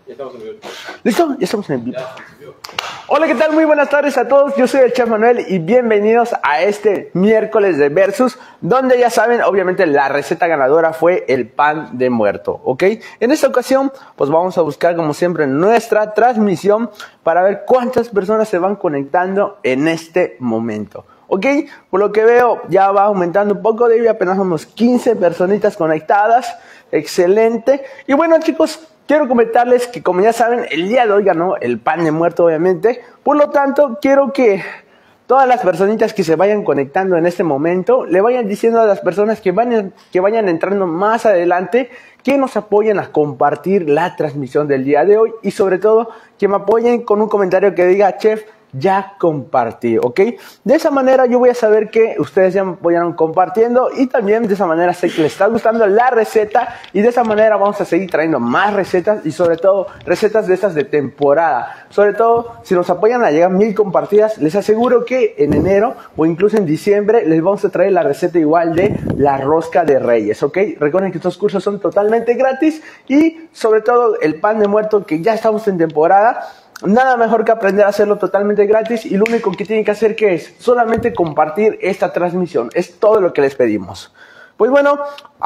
Ya estamos en vivo. ¿Listo? Ya estamos en vivo. Hola, ¿qué tal? Muy buenas tardes a todos. Yo soy el Chef Manuel y bienvenidos a este miércoles de Versus, donde ya saben, obviamente la receta ganadora fue el pan de muerto, ¿ok? En esta ocasión, pues vamos a buscar como siempre nuestra transmisión para ver cuántas personas se van conectando en este momento. Ok, por lo que veo ya va aumentando un poco, David, apenas somos 15 personitas conectadas, excelente. Y bueno, chicos, quiero comentarles que, como ya saben, el día de hoy ganó el pan de muerto, obviamente. Por lo tanto, quiero que todas las personitas que se vayan conectando en este momento le vayan diciendo a las personas que vayan entrando más adelante que nos apoyen a compartir la transmisión del día de hoy y sobre todo que me apoyen con un comentario que diga: Chef, ya compartí, ¿ok? De esa manera yo voy a saber que ustedes ya me apoyaron compartiendo y también de esa manera sé que les está gustando la receta y de esa manera vamos a seguir trayendo más recetas y sobre todo recetas de esas de temporada. Sobre todo si nos apoyan a llegar a 1000 compartidas, les aseguro que en enero o incluso en diciembre les vamos a traer la receta igual de la rosca de Reyes, ¿ok? Recuerden que estos cursos son totalmente gratis y sobre todo el pan de muerto, que ya estamos en temporada. Nada mejor que aprender a hacerlo totalmente gratis y lo único que tienen que hacer que es solamente compartir esta transmisión. Es todo lo que les pedimos. Pues bueno,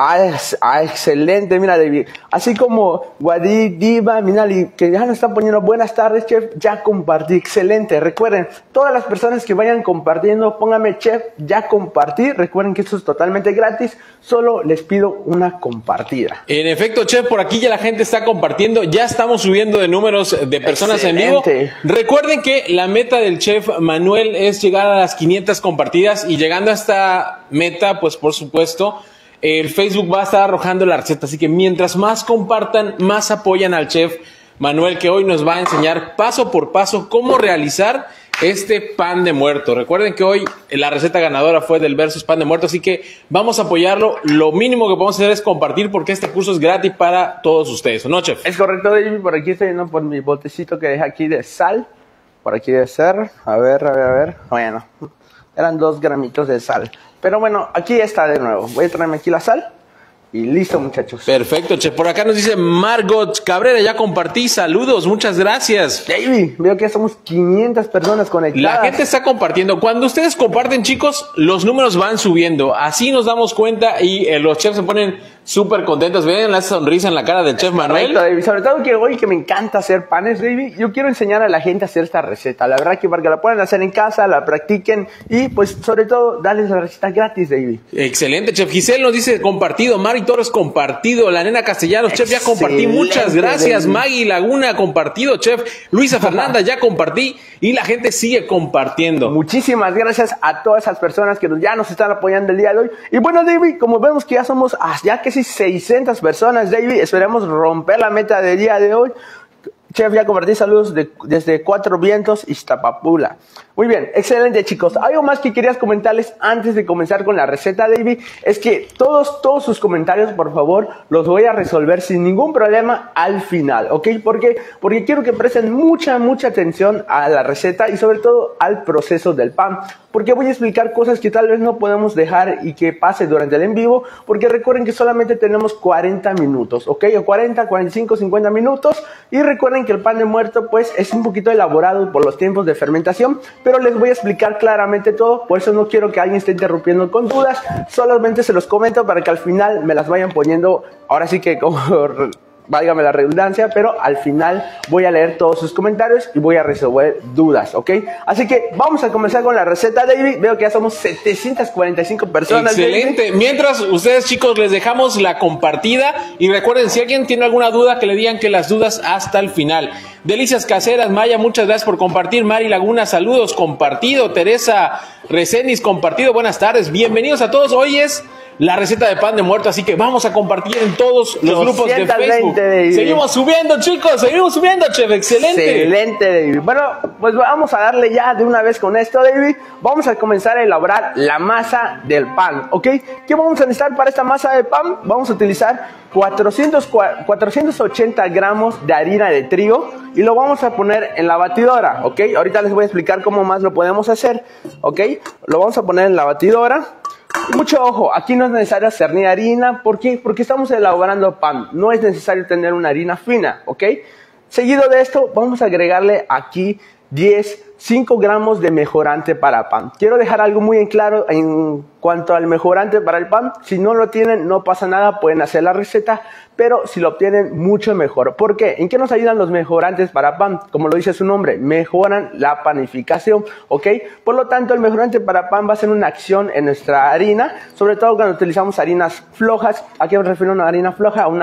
excelente, mira David, así como Wadi, Diva, Minali, que ya nos están poniendo buenas tardes, Chef, ya compartí, excelente. Recuerden, todas las personas que vayan compartiendo, pónganme Chef, ya compartí. Recuerden que esto es totalmente gratis, solo les pido una compartida. En efecto, Chef, por aquí ya la gente está compartiendo, ya estamos subiendo de números de personas excelente. En vivo. Recuerden que la meta del Chef Manuel es llegar a las 500 compartidas y llegando a esta meta, pues por supuesto, el Facebook va a estar arrojando la receta, así que mientras más compartan, más apoyan al Chef Manuel, que hoy nos va a enseñar paso por paso cómo realizar este pan de muerto. Recuerden que hoy la receta ganadora fue del Versus pan de muerto, así que vamos a apoyarlo. Lo mínimo que podemos hacer es compartir porque este curso es gratis para todos ustedes, ¿no, Chef? Es correcto, David. Por aquí estoy viendo por mi botecito que dejé aquí de sal. Por aquí debe ser. A ver. Bueno, eran 2 gramitos de sal. Pero bueno, aquí está de nuevo. Voy a traerme aquí la sal. Y listo, muchachos. Perfecto, Chef. Por acá nos dice Margot Cabrera, ya compartí. Saludos, muchas gracias. David, veo que ya somos 500 personas conectadas. La gente está compartiendo. Cuando ustedes comparten, chicos, los números van subiendo. Así nos damos cuenta y los chefs se ponen súper contentos. Ven la sonrisa en la cara del Chef Manuel. Correcto, David. Sobre todo que hoy que me encanta hacer panes, David, yo quiero enseñar a la gente a hacer esta receta. La verdad que para que la puedan hacer en casa, la practiquen y pues sobre todo darles la receta gratis, David. Excelente, Chef. Giselle nos dice compartido. Mari Torres compartido. La nena Castellanos, Chef, ya compartí. Muchas gracias. David. Maggie Laguna compartido, Chef. Luisa Fernanda, ya compartí. Y la gente sigue compartiendo. Muchísimas gracias a todas esas personas que ya nos están apoyando el día de hoy. Y bueno, David, como vemos que ya somos ya casi 600 personas, David, esperemos romper la meta del día de hoy. Chef, ya compartí, saludos desde Cuatro Vientos, Iztapapula. Muy bien, excelente, chicos. Algo más que querías comentarles antes de comenzar con la receta, David, es que todos sus comentarios, por favor, los voy a resolver sin ningún problema al final, ¿ok? Porque quiero que presten mucha atención a la receta y sobre todo al proceso del pan. Porque voy a explicar cosas que tal vez no podemos dejar y que pase durante el en vivo, porque recuerden que solamente tenemos 40 minutos, ¿ok? O 40, 45, 50 minutos. Y recuerden que el pan de muerto, pues, es un poquito elaborado por los tiempos de fermentación, pero les voy a explicar claramente todo, por eso no quiero que alguien esté interrumpiendo con dudas, solamente se los comento para que al final me las vayan poniendo, ahora sí que como válgame la redundancia, pero al final voy a leer todos sus comentarios y voy a resolver dudas, ¿ok? Así que vamos a comenzar con la receta, David. Veo que ya somos 745 personas. Excelente. David. Mientras ustedes, chicos, les dejamos la compartida y recuerden, si alguien tiene alguna duda, que le digan que las dudas hasta el final. Delicias Caseras, Maya, muchas gracias por compartir. Mari Laguna, saludos, compartido. Teresa Resenis, compartido. Buenas tardes, bienvenidos a todos. Hoy es la receta de pan de muerto, así que vamos a compartir en todos los grupos de Facebook. David. Seguimos subiendo, chicos, seguimos subiendo, Chef, excelente. Excelente, David. Bueno, pues vamos a darle ya de una vez con esto, David. Vamos a comenzar a elaborar la masa del pan, ¿ok? ¿Qué vamos a necesitar para esta masa de pan? Vamos a utilizar 480 gramos de harina de trigo y lo vamos a poner en la batidora, ¿ok? Ahorita les voy a explicar cómo más lo podemos hacer, ¿ok? Lo vamos a poner en la batidora. Mucho ojo, aquí no es necesario cernir harina. ¿Por qué? Porque estamos elaborando pan. No es necesario tener una harina fina, ¿ok? Seguido de esto, vamos a agregarle aquí 5 gramos de mejorante para pan. Quiero dejar algo muy en claro en cuanto al mejorante para el pan. Si no lo tienen, no pasa nada, pueden hacer la receta, pero si lo obtienen, mucho mejor. ¿Por qué? ¿En qué nos ayudan los mejorantes para pan? Como lo dice su nombre, mejoran la panificación, ¿ok? Por lo tanto, el mejorante para pan va a ser una acción en nuestra harina, sobre todo cuando utilizamos harinas flojas. ¿A qué me refiero a una harina floja? A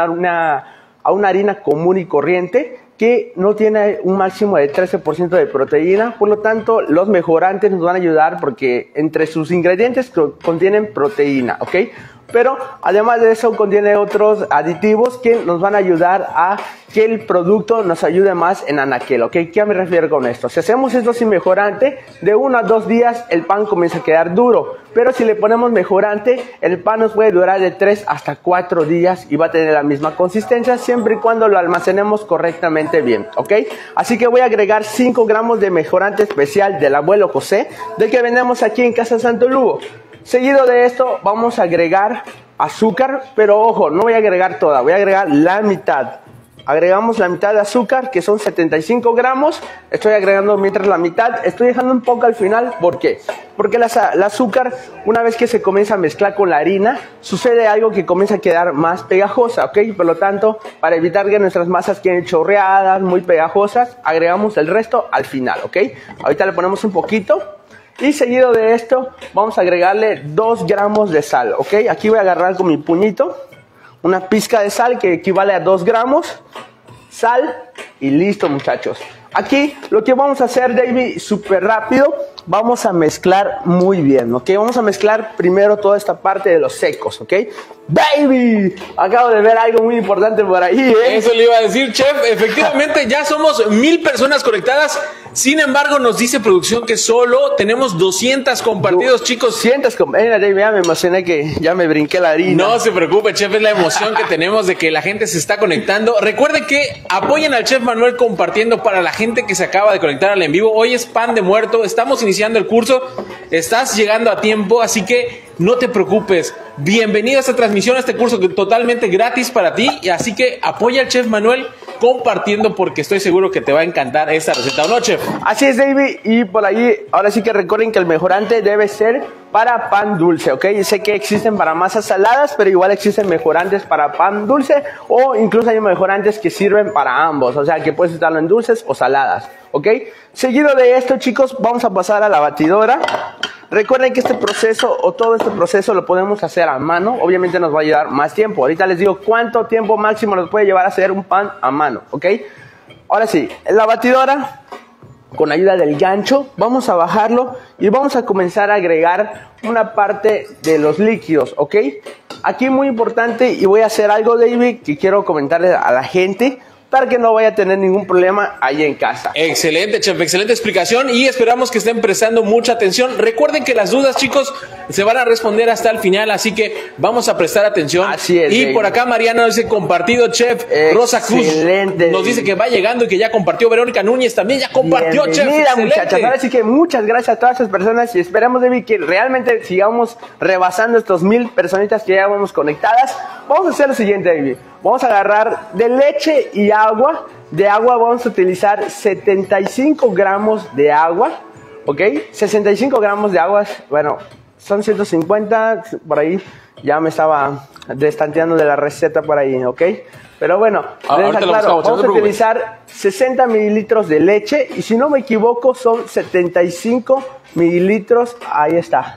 una harina común y corriente, que no tiene un máximo de 13% de proteína. Por lo tanto, los mejorantes nos van a ayudar porque entre sus ingredientes contienen proteína, ¿ok? Pero además de eso contiene otros aditivos que nos van a ayudar a que el producto nos ayude más en anaquel, ¿ok? ¿Qué me refiero con esto? Si hacemos esto sin mejorante, de 1 a 2 días el pan comienza a quedar duro. Pero si le ponemos mejorante, el pan nos puede durar de 3 hasta 4 días y va a tener la misma consistencia siempre y cuando lo almacenemos correctamente bien, ¿ok? Así que voy a agregar 5 gramos de mejorante especial del abuelo José, del que vendemos aquí en Casa Santo Lugo. Seguido de esto vamos a agregar azúcar, pero ojo, no voy a agregar toda, voy a agregar la mitad. Agregamos la mitad de azúcar, que son 75 gramos. Estoy agregando mientras la mitad. Estoy dejando un poco al final. ¿Por qué? Porque el azúcar, una vez que se comienza a mezclar con la harina, sucede algo que comienza a quedar más pegajosa, ¿ok? Por lo tanto, para evitar que nuestras masas queden chorreadas, muy pegajosas, agregamos el resto al final, ¿ok? Ahorita le ponemos un poquito. Y seguido de esto, vamos a agregarle 2 gramos de sal, ¿ok? Aquí voy a agarrar con mi puñito una pizca de sal que equivale a 2 gramos. Sal y listo, muchachos. Aquí lo que vamos a hacer, David, súper rápido, vamos a mezclar muy bien, ¿ok? Vamos a mezclar primero toda esta parte de los secos, ¿ok? ¡Baby! Acabo de ver algo muy importante por ahí, ¿eh? Eso le iba a decir, chef. Efectivamente, ya somos 1000 personas conectadas. Sin embargo, nos dice producción que solo tenemos 200 compartidos, chicos. 200 compartidos. David, ya me emocioné que ya me brinqué la harina. No se preocupe, chef, es la emoción que tenemos de que la gente se está conectando. Recuerden que apoyen al chef Manuel compartiendo para la gente que se acaba de conectar al en vivo. Hoy es pan de muerto, estamos iniciando el curso, estás llegando a tiempo, así que no te preocupes. Bienvenido a esta transmisión, a este curso totalmente gratis para ti. Y así que apoya al chef Manuel compartiendo, porque estoy seguro que te va a encantar esta receta, ¿o no, chef? Así es, David. Y por ahí, ahora sí que recuerden que el mejorante debe ser para pan dulce, ¿ok? Y sé que existen para masas saladas, pero igual existen mejorantes para pan dulce, o incluso hay mejorantes que sirven para ambos, o sea que puedes usarlo en dulces o saladas, ¿ok? Seguido de esto, chicos, vamos a pasar a la batidora. Recuerden que este proceso o todo este proceso lo podemos hacer a mano. Obviamente nos va a llevar más tiempo. Ahorita les digo cuánto tiempo máximo nos puede llevar a hacer un pan a mano, ¿ok? Ahora sí, en la batidora, con ayuda del gancho, vamos a bajarlo y vamos a comenzar a agregar una parte de los líquidos, ¿ok? Aquí muy importante, y voy a hacer algo, David, que quiero comentarle a la gente para que no vaya a tener ningún problema ahí en casa. Excelente, chef, excelente explicación, y esperamos que estén prestando mucha atención. Recuerden que las dudas, chicos, se van a responder hasta el final, así que vamos a prestar atención. Así es. Y por acá Mariana nos dice compartido, chef. Rosa Cruz nos dice que va llegando y que ya compartió. Verónica Núñez también ya compartió, chef. Mira, muchachas, ahora sí que muchas gracias a todas esas personas y esperamos, David, que realmente sigamos rebasando estos 1000 personitas que ya vamos conectadas. Vamos a hacer lo siguiente, David. Vamos a agarrar de leche y agua. De agua vamos a utilizar 75 gramos de agua, ¿ok? 65 gramos de agua, bueno, son 150, por ahí ya me estaba destanteando de la receta por ahí, ¿ok? Pero bueno, claro, vamos a utilizar 60 mililitros de leche y si no me equivoco son 75 mililitros, ahí está,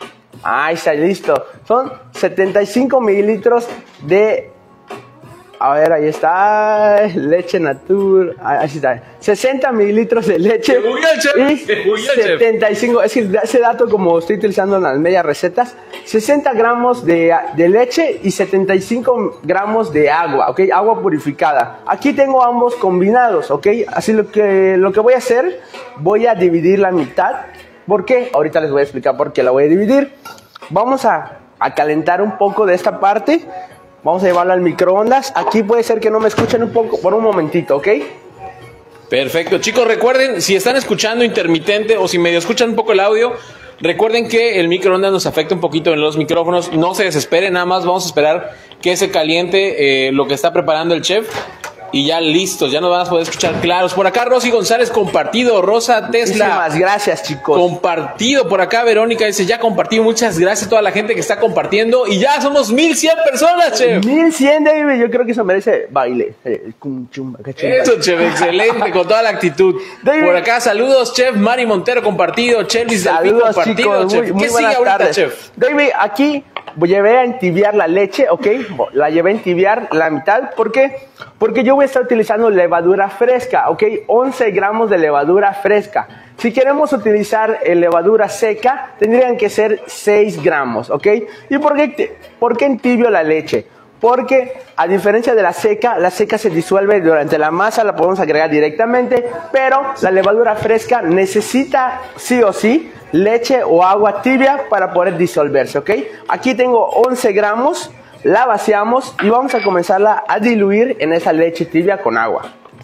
listo, son 75 mililitros de... A ver, ahí está, leche natura, así está, 60 mililitros de leche y 75, es que ese dato como estoy utilizando en las medias recetas, 60 gramos de leche y 75 gramos de agua, ¿ok? Agua purificada. Aquí tengo ambos combinados, ¿ok? Así lo que voy a hacer, voy a dividir la mitad. ¿Por qué? Ahorita les voy a explicar por qué la voy a dividir. Vamos a calentar un poco de esta parte. Vamos a llevarlo al microondas. Aquí puede ser que no me escuchen un poco, por un momentito, ¿ok? Perfecto. Chicos, recuerden, si están escuchando intermitente o si medio escuchan un poco el audio, recuerden que el microondas nos afecta un poquito en los micrófonos. No se desesperen, nada más vamos a esperar que se caliente lo que está preparando el chef. Y ya listos, ya nos van a poder escuchar claros. Por acá Rosy González compartido, Rosa Tesla. Muchísimas gracias, chicos. Compartido, por acá Verónica dice, ya compartí, muchas gracias a toda la gente que está compartiendo. Y ya somos 1100 personas, chef. 1100, David, yo creo que eso merece baile. Eso, chef, excelente, con toda la actitud. David. Por acá saludos, chef, Mari Montero compartido, Chelis Delfín compartido, chicos, chef. muy ¿Qué sigue buenas ahorita, tardes, chef? David, aquí llevé a entibiar la leche, ¿ok? La llevé a entibiar la mitad. ¿Por qué? Porque yo voy a estar utilizando levadura fresca, ¿ok? 11 gramos de levadura fresca. Si queremos utilizar levadura seca, tendrían que ser 6 gramos, ¿ok? ¿Y por qué entibio la leche? Porque a diferencia de la seca se disuelve durante la masa, la podemos agregar directamente, pero la levadura fresca necesita sí o sí leche o agua tibia para poder disolverse, ¿ok? Aquí tengo 11 gramos, la vaciamos y vamos a comenzarla a diluir en esa leche tibia con agua.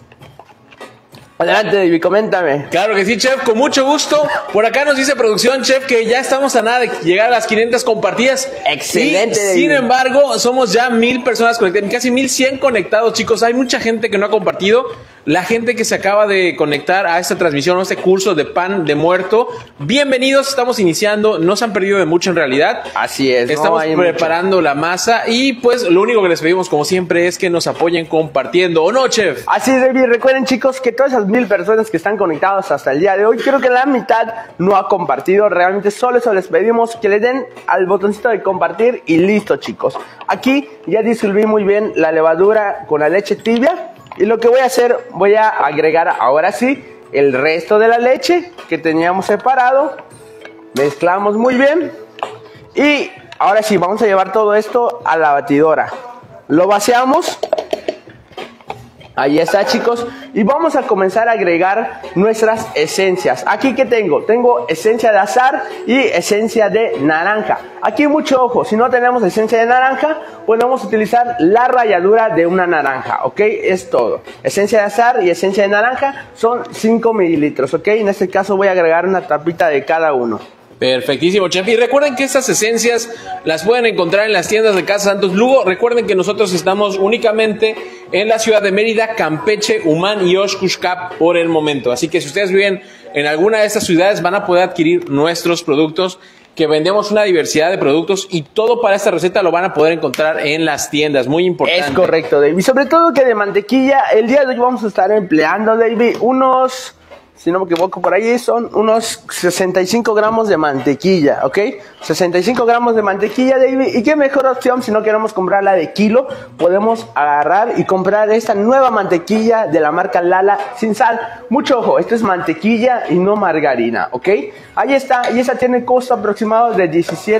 Adelante, David, coméntame. Claro que sí, chef, con mucho gusto. Por acá nos dice producción, chef, que ya estamos a nada de llegar a las 500 compartidas. Excelente, Y, David. sin embargo, somos ya 1000 personas conectadas, casi 1100 conectados, chicos. Hay mucha gente que no ha compartido. La gente que se acaba de conectar a esta transmisión, a este curso de pan de muerto, bienvenidos, estamos iniciando, no se han perdido de mucho en realidad. Así es. Estamos preparando la masa y pues lo único que les pedimos como siempre es que nos apoyen compartiendo, ¿o no, chef? Así es, David. Recuerden, chicos, que todas esas 1000 personas que están conectadas hasta el día de hoy, creo que la mitad no ha compartido. Realmente solo eso les pedimos, que le den al botoncito de compartir y listo, chicos. Aquí ya disolví muy bien la levadura con la leche tibia. Y lo que voy a hacer, voy a agregar ahora sí el resto de la leche que teníamos separado. Mezclamos muy bien. Y ahora sí, vamos a llevar todo esto a la batidora. Lo vaciamos. Ahí está, chicos. Y vamos a comenzar a agregar nuestras esencias. Aquí, ¿qué tengo? Tengo esencia de azahar y esencia de naranja. Aquí mucho ojo, si no tenemos esencia de naranja, podemos utilizar la ralladura de una naranja, ¿ok? Es todo. Esencia de azahar y esencia de naranja son 5 mililitros, ¿ok? En este caso voy a agregar una tapita de cada uno. Perfectísimo, chef. Y recuerden que estas esencias las pueden encontrar en las tiendas de Casa Santos Lugo. Recuerden que nosotros estamos únicamente en la ciudad de Mérida, Campeche, Humán y Oshkoshka por el momento. Así que si ustedes viven en alguna de estas ciudades, van a poder adquirir nuestros productos, que vendemos una diversidad de productos y todo para esta receta lo van a poder encontrar en las tiendas. Muy importante. Es correcto, David. Y sobre todo que de mantequilla, el día de hoy vamos a estar empleando, David, unos... si no me equivoco, por ahí son unos 65 gramos de mantequilla, ¿ok? 65 gramos de mantequilla, David. Y qué mejor opción, si no queremos comprarla de kilo, podemos agarrar y comprar esta nueva mantequilla de la marca Lala sin sal. Mucho ojo, esto es mantequilla y no margarina, ¿ok? Ahí está, y esa tiene costo aproximado de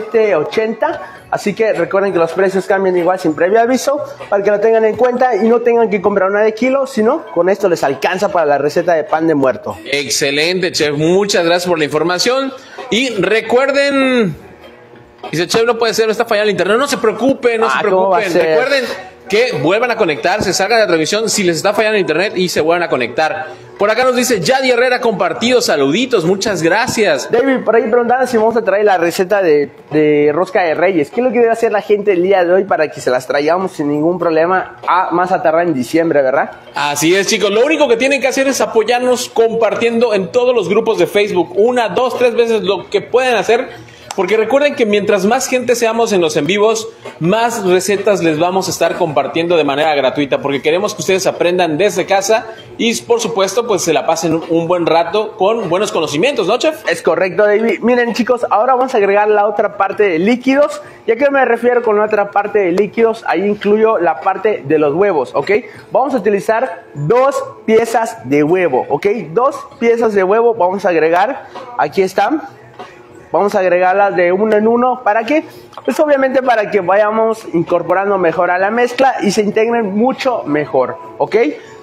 $17.80. Así que recuerden que los precios cambian igual sin previo aviso, para que lo tengan en cuenta y no tengan que comprar una de kilo, sino con esto les alcanza para la receta de pan de muerto. Excelente, chef. Muchas gracias por la información. Y recuerden, dice chef, no puede ser, no está fallando el internet. No se preocupen, no se preocupen. Recuerden que vuelvan a conectarse, salgan de la transmisión si les está fallando el internet y se vuelvan a conectar. Por acá nos dice Yadi Herrera compartido, saluditos, muchas gracias. David, por ahí preguntaban si vamos a traer la receta de rosca de reyes. ¿Qué es lo que debe hacer la gente el día de hoy para que se las traigamos sin ningún problema más a tardar en diciembre, verdad? Así es, chicos. Lo único que tienen que hacer es apoyarnos compartiendo en todos los grupos de Facebook. 1, 2, 3 veces lo que pueden hacer. Porque recuerden que mientras más gente seamos en los en vivos, más recetas les vamos a estar compartiendo de manera gratuita, porque queremos que ustedes aprendan desde casa y, por supuesto, pues se la pasen un buen rato con buenos conocimientos, ¿no, chef? Es correcto, David. Miren, chicos, ahora vamos a agregar la otra parte de líquidos. ¿Y a qué me refiero con la otra parte de líquidos? Ahí incluyo la parte de los huevos, ¿ok? Vamos a utilizar 2 piezas de huevo, ¿ok? 2 piezas de huevo vamos a agregar. Aquí están. Vamos a agregarlas de uno en uno. ¿Para qué? Pues obviamente para que vayamos incorporando mejor a la mezcla y se integren mucho mejor, ¿ok?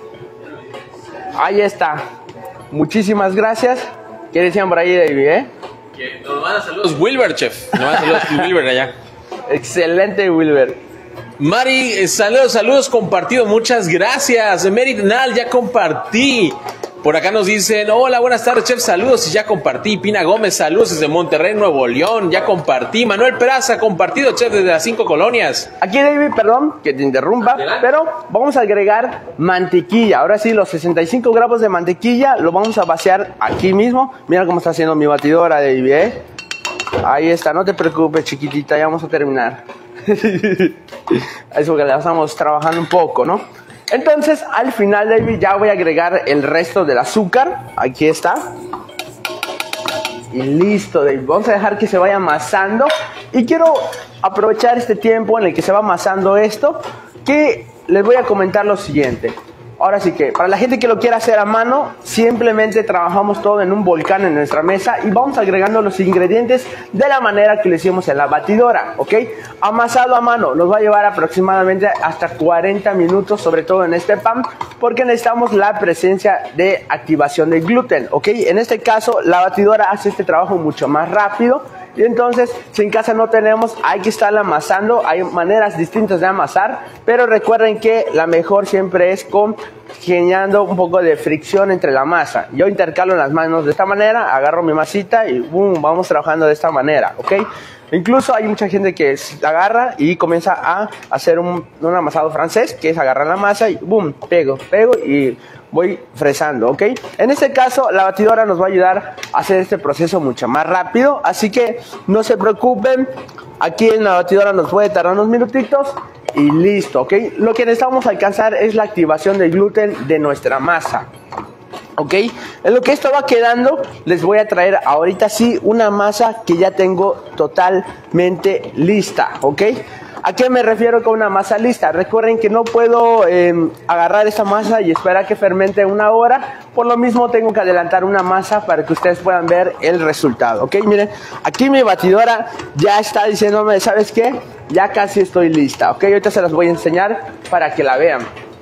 Ahí está. Muchísimas gracias. ¿Qué decían por ahí, David, Que nos van a saludos Wilber, chef. Nos van a saludos Wilber allá. Excelente, Wilber. Mari, saludos compartido, muchas gracias. Merit Nal, ya compartí. Por acá nos dicen, hola, buenas tardes, chef, saludos y ya compartí. Pina Gómez, saludos desde Monterrey, Nuevo León, ya compartí. Manuel Peraza, compartido, chef, desde las 5 colonias. Aquí, David, perdón que te interrumpa, pero vamos a agregar mantequilla. Ahora sí, los 65 gramos de mantequilla lo vamos a vaciar aquí mismo. Mira cómo está haciendo mi batidora, David, ¿eh? Ahí está, no te preocupes, chiquitita, ya vamos a terminar. Eso que la estamos trabajando un poco, ¿no? Entonces, al final, David, ya voy a agregar el resto del azúcar. Aquí está. Y listo, David. Vamos a dejar que se vaya amasando. Y quiero aprovechar este tiempo en el que se va amasando esto, que les voy a comentar lo siguiente. Ahora sí que, para la gente que lo quiera hacer a mano, simplemente trabajamos todo en un volcán en nuestra mesa y vamos agregando los ingredientes de la manera que lo hicimos en la batidora, ¿ok? Amasado a mano nos va a llevar aproximadamente hasta 40 minutos, sobre todo en este pan, porque necesitamos la presencia de activación de gluten, ¿ok? En este caso, la batidora hace este trabajo mucho más rápido. Y entonces, si en casa no tenemos, hay que estarla amasando. Hay maneras distintas de amasar, pero recuerden que la mejor siempre es generando un poco de fricción entre la masa. Yo intercalo las manos de esta manera, agarro mi masita y boom, vamos trabajando de esta manera, ¿ok? Incluso hay mucha gente que agarra y comienza a hacer un amasado francés, que es agarrar la masa y boom, pego y voy fresando, ¿ok? En este caso, la batidora nos va a ayudar a hacer este proceso mucho más rápido, así que no se preocupen. Aquí en la batidora nos puede tardar unos minutitos y listo, ¿ok? Lo que necesitamos alcanzar es la activación del gluten de nuestra masa, ¿ok? En lo que esto va quedando, les voy a traer ahorita sí una masa que ya tengo totalmente lista, ¿ok? ¿A qué me refiero con una masa lista? Recuerden que no puedo agarrar esta masa y esperar que fermente una hora. Por lo mismo tengo que adelantar una masa para que ustedes puedan ver el resultado, ¿ok? Miren, aquí mi batidora ya está diciéndome, ¿sabes qué? Ya casi estoy lista, ¿ok? Ahorita se las voy a enseñar para que la vean.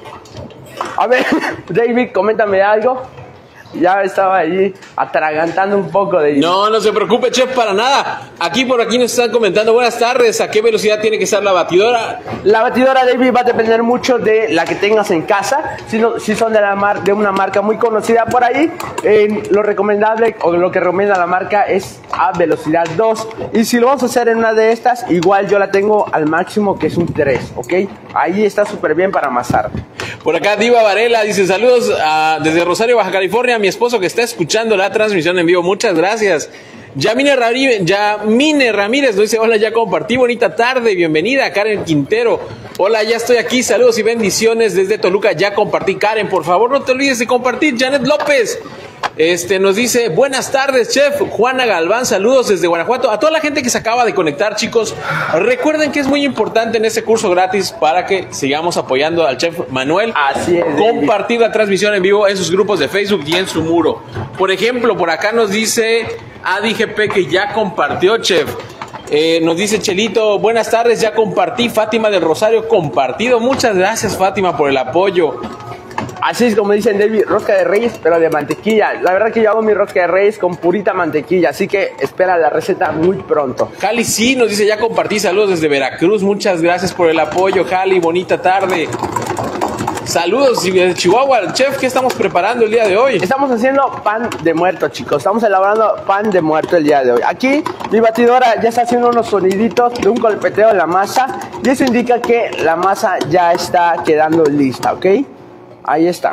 A ver, David, coméntame algo. Ya estaba allí atragantando un poco de... No se preocupe, chef, para nada. Por aquí nos están comentando, buenas tardes, ¿a qué velocidad tiene que estar la batidora? La batidora, David, va a depender mucho de la que tengas en casa. Si son de una marca muy conocida por ahí, lo recomendable o lo que recomienda la marca es a velocidad 2. Y si lo vamos a hacer en una de estas, igual yo la tengo al máximo, que es un 3, ¿ok? Ahí está súper bien para amasar. Por acá Diva Varela dice, saludos desde Rosario, Baja California, mi esposo que está escuchando la transmisión en vivo, muchas gracias. Yamine Ramírez nos dice, hola, ya compartí, bonita tarde, bienvenida. Karen Quintero, hola, ya estoy aquí, saludos y bendiciones desde Toluca, ya compartí. Karen, por favor no te olvides de compartir. Janet López nos dice, buenas tardes, chef. Juana Galván, saludos desde Guanajuato. A toda la gente que se acaba de conectar, chicos, recuerden que es muy importante en este curso gratis para que sigamos apoyando al chef Manuel. Así es, compartir la transmisión en vivo en sus grupos de Facebook y en su muro. Por ejemplo, por acá nos dice ADGP que ya compartió, chef. Nos dice Chelito, buenas tardes, ya compartí. Fátima del Rosario, compartido. Muchas gracias, Fátima, por el apoyo. Así es como dicen, David, rosca de reyes, pero de mantequilla. La verdad que yo hago mi rosca de reyes con purita mantequilla, así que espera la receta muy pronto. Jali sí nos dice, ya compartí, saludos desde Veracruz. Muchas gracias por el apoyo, Jali, bonita tarde. Saludos desde Chihuahua. Chef, ¿qué estamos preparando el día de hoy? Estamos haciendo pan de muerto, chicos. Estamos elaborando pan de muerto el día de hoy. Aquí mi batidora ya está haciendo unos soniditos de un golpeteo en la masa y eso indica que la masa ya está quedando lista, ¿ok? Ahí está.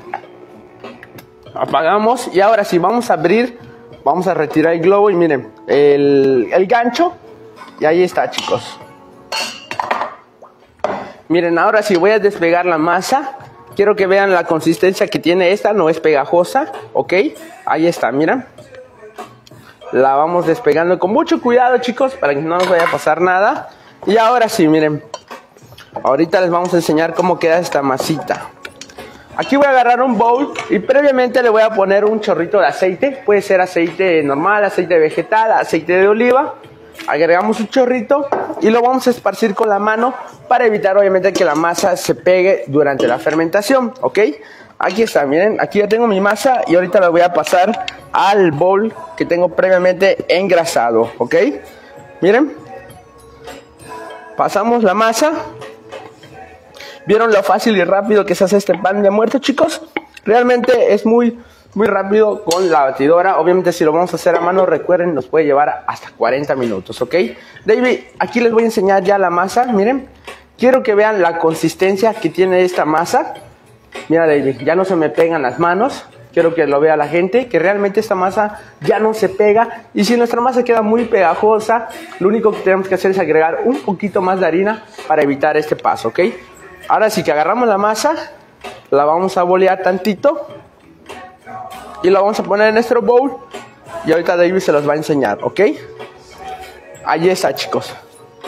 Apagamos y ahora sí, vamos a abrir, vamos a retirar el globo y miren, el gancho y ahí está, chicos. Miren, ahora sí voy a despegar la masa. Quiero que vean la consistencia que tiene esta, no es pegajosa, ¿ok? Ahí está, miren. La vamos despegando con mucho cuidado, chicos, para que no nos vaya a pasar nada. Y ahora sí, miren, ahorita les vamos a enseñar cómo queda esta masita. Aquí voy a agarrar un bowl y previamente le voy a poner un chorrito de aceite. Puede ser aceite normal, aceite vegetal, aceite de oliva. Agregamos un chorrito y lo vamos a esparcir con la mano para evitar obviamente que la masa se pegue durante la fermentación, ¿ok? Aquí está, miren, aquí ya tengo mi masa y ahorita la voy a pasar al bowl que tengo previamente engrasado, ¿ok? Miren, pasamos la masa. ¿Vieron lo fácil y rápido que se hace este pan de muerto, chicos? Realmente es muy rápido con la batidora. Obviamente si lo vamos a hacer a mano, recuerden, nos puede llevar hasta 40 minutos, ¿ok? David, aquí les voy a enseñar ya la masa. Miren, quiero que vean la consistencia que tiene esta masa. Mira, David, ya no se me pegan las manos. Quiero que lo vea la gente, que realmente esta masa ya no se pega. Y si nuestra masa queda muy pegajosa, lo único que tenemos que hacer es agregar un poquito más de harina para evitar este paso, ¿ok? Ahora sí que agarramos la masa, la vamos a bolear tantito y la vamos a poner en nuestro bowl. Y ahorita David se los va a enseñar, ¿ok? Ahí está, chicos.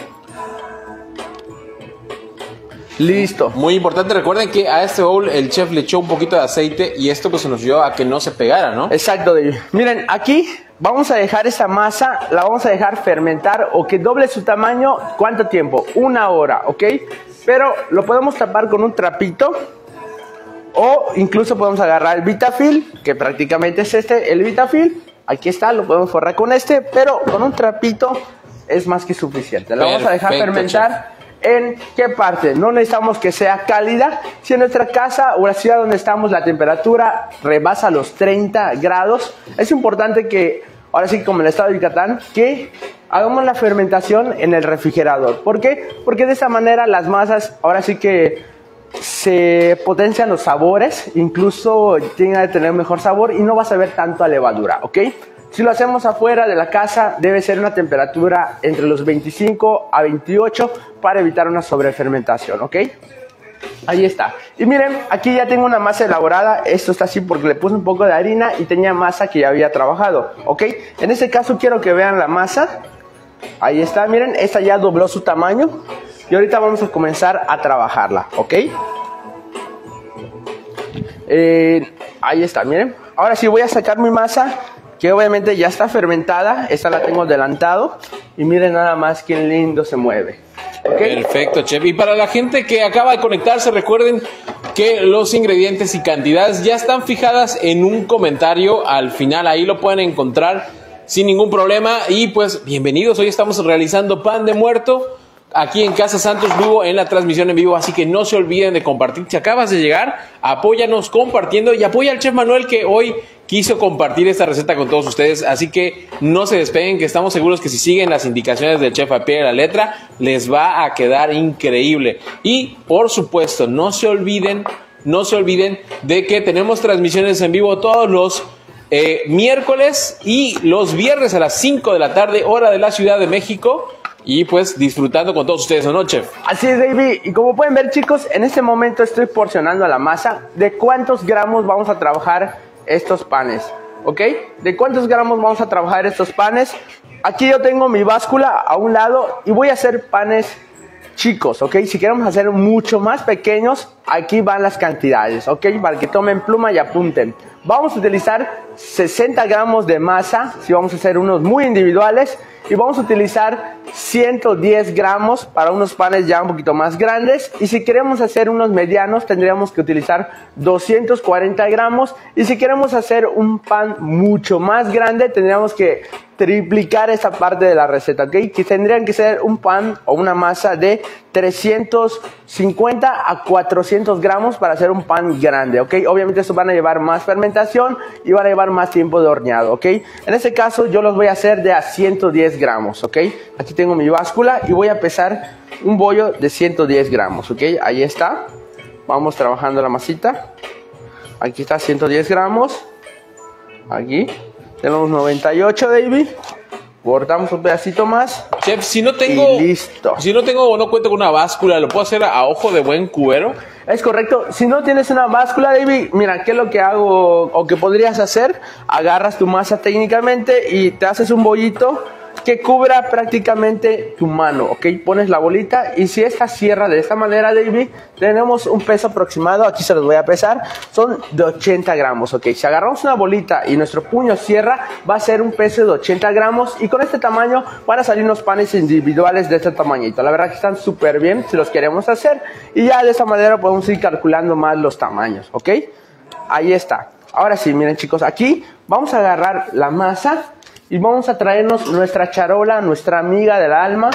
Listo. Muy importante, recuerden que a este bowl el chef le echó un poquito de aceite y esto pues nos ayudó a que no se pegara, ¿no? Exacto, David. Miren, aquí vamos a dejar esa masa, la vamos a dejar fermentar o que doble su tamaño. ¿Cuánto tiempo? 1 hora, ¿ok? Pero lo podemos tapar con un trapito o incluso podemos agarrar el Vitafil, que prácticamente es el Vitafil. Aquí está, lo podemos forrar con pero con un trapito es más que suficiente. La vamos a dejar fermentar. Chef. ¿En qué parte? No necesitamos que sea cálida. Si en nuestra casa o la ciudad donde estamos la temperatura rebasa los 30 grados, es importante que, ahora sí como en el estado de Yucatán, que hagamos la fermentación en el refrigerador. ¿Por qué? Porque de esa manera las masas, ahora sí que se potencian los sabores, incluso tienen que tener mejor sabor y no vas a ver tanto a levadura, ¿ok? Si lo hacemos afuera de la casa, debe ser una temperatura entre los 25 a 28 para evitar una sobrefermentación, ¿ok? Ahí está. Y miren, aquí ya tengo una masa elaborada. Esto está así porque le puse un poco de harina y tenía masa que ya había trabajado, ¿ok? En este caso quiero que vean la masa. Ahí está, miren, esta ya dobló su tamaño. Y ahorita vamos a comenzar a trabajarla, ¿ok? Ahí está, miren. Ahora sí voy a sacar mi masa, que obviamente ya está fermentada. Esta la tengo adelantado. Y miren nada más qué lindo se mueve. ¿Okay? Perfecto, chef. Y para la gente que acaba de conectarse, recuerden que los ingredientes y cantidades ya están fijadas en un comentario al final. Ahí lo pueden encontrar sin ningún problema. Y pues, bienvenidos. Hoy estamos realizando pan de muerto aquí en Casa Santos Lugo en la transmisión en vivo, así que no se olviden de compartir. Si acabas de llegar, apóyanos compartiendo y apoya al chef Manuel, que hoy quiso compartir esta receta con todos ustedes, así que no se despeguen, que estamos seguros que si siguen las indicaciones del chef a pie de la letra, les va a quedar increíble. Y por supuesto, no se olviden de que tenemos transmisiones en vivo todos los miércoles y los viernes a las 5 de la tarde, hora de la Ciudad de México. Y pues disfrutando con todos ustedes, ¿no, chef? Así es, David. Y como pueden ver, chicos, en este momento estoy porcionando la masa. ¿De cuántos gramos vamos a trabajar estos panes? ¿Ok? ¿De cuántos gramos vamos a trabajar estos panes? Aquí yo tengo mi báscula a un lado y voy a hacer panes chicos, ¿ok? Si queremos hacer mucho más pequeños, aquí van las cantidades, ¿ok? Para que tomen pluma y apunten. Vamos a utilizar 60 gramos de masa, si vamos a hacer unos muy individuales. Y vamos a utilizar 110 gramos para unos panes ya un poquito más grandes. Y si queremos hacer unos medianos, tendríamos que utilizar 240 gramos. Y si queremos hacer un pan mucho más grande, tendríamos que triplicar esta parte de la receta, ¿ok? Que tendrían que ser un pan o una masa de 350 a 400 gramos para hacer un pan grande, ¿ok? Obviamente estos van a llevar más fermentación y van a llevar más tiempo de horneado, ¿ok? En este caso yo los voy a hacer de a 110 gramos, ¿ok? Aquí tengo mi báscula y voy a pesar un bollo de 110 gramos, ¿ok? Ahí está. Vamos trabajando la masita. Aquí está 110 gramos. Aquí. Tenemos 98, David. Cortamos un pedacito más. Chef, si no tengo, y listo. Si no tengo o no cuento con una báscula, ¿lo puedo hacer a ojo de buen cubero? Es correcto. Si no tienes una báscula, David, mira, ¿qué es lo que hago o que podrías hacer? Agarras tu masa técnicamente y te haces un bollito que cubra prácticamente tu mano, ¿ok? Pones la bolita y si esta cierra de esta manera, David, tenemos un peso aproximado, aquí se los voy a pesar, son de 80 gramos, ¿ok? Si agarramos una bolita y nuestro puño cierra, va a ser un peso de 80 gramos y con este tamaño van a salir unos panes individuales de este tamañito. La verdad que están súper bien si los queremos hacer y ya de esta manera podemos ir calculando más los tamaños, ¿ok? Ahí está. Ahora sí, miren chicos, aquí vamos a agarrar la masa y vamos a traernos nuestra charola, nuestra amiga del alma.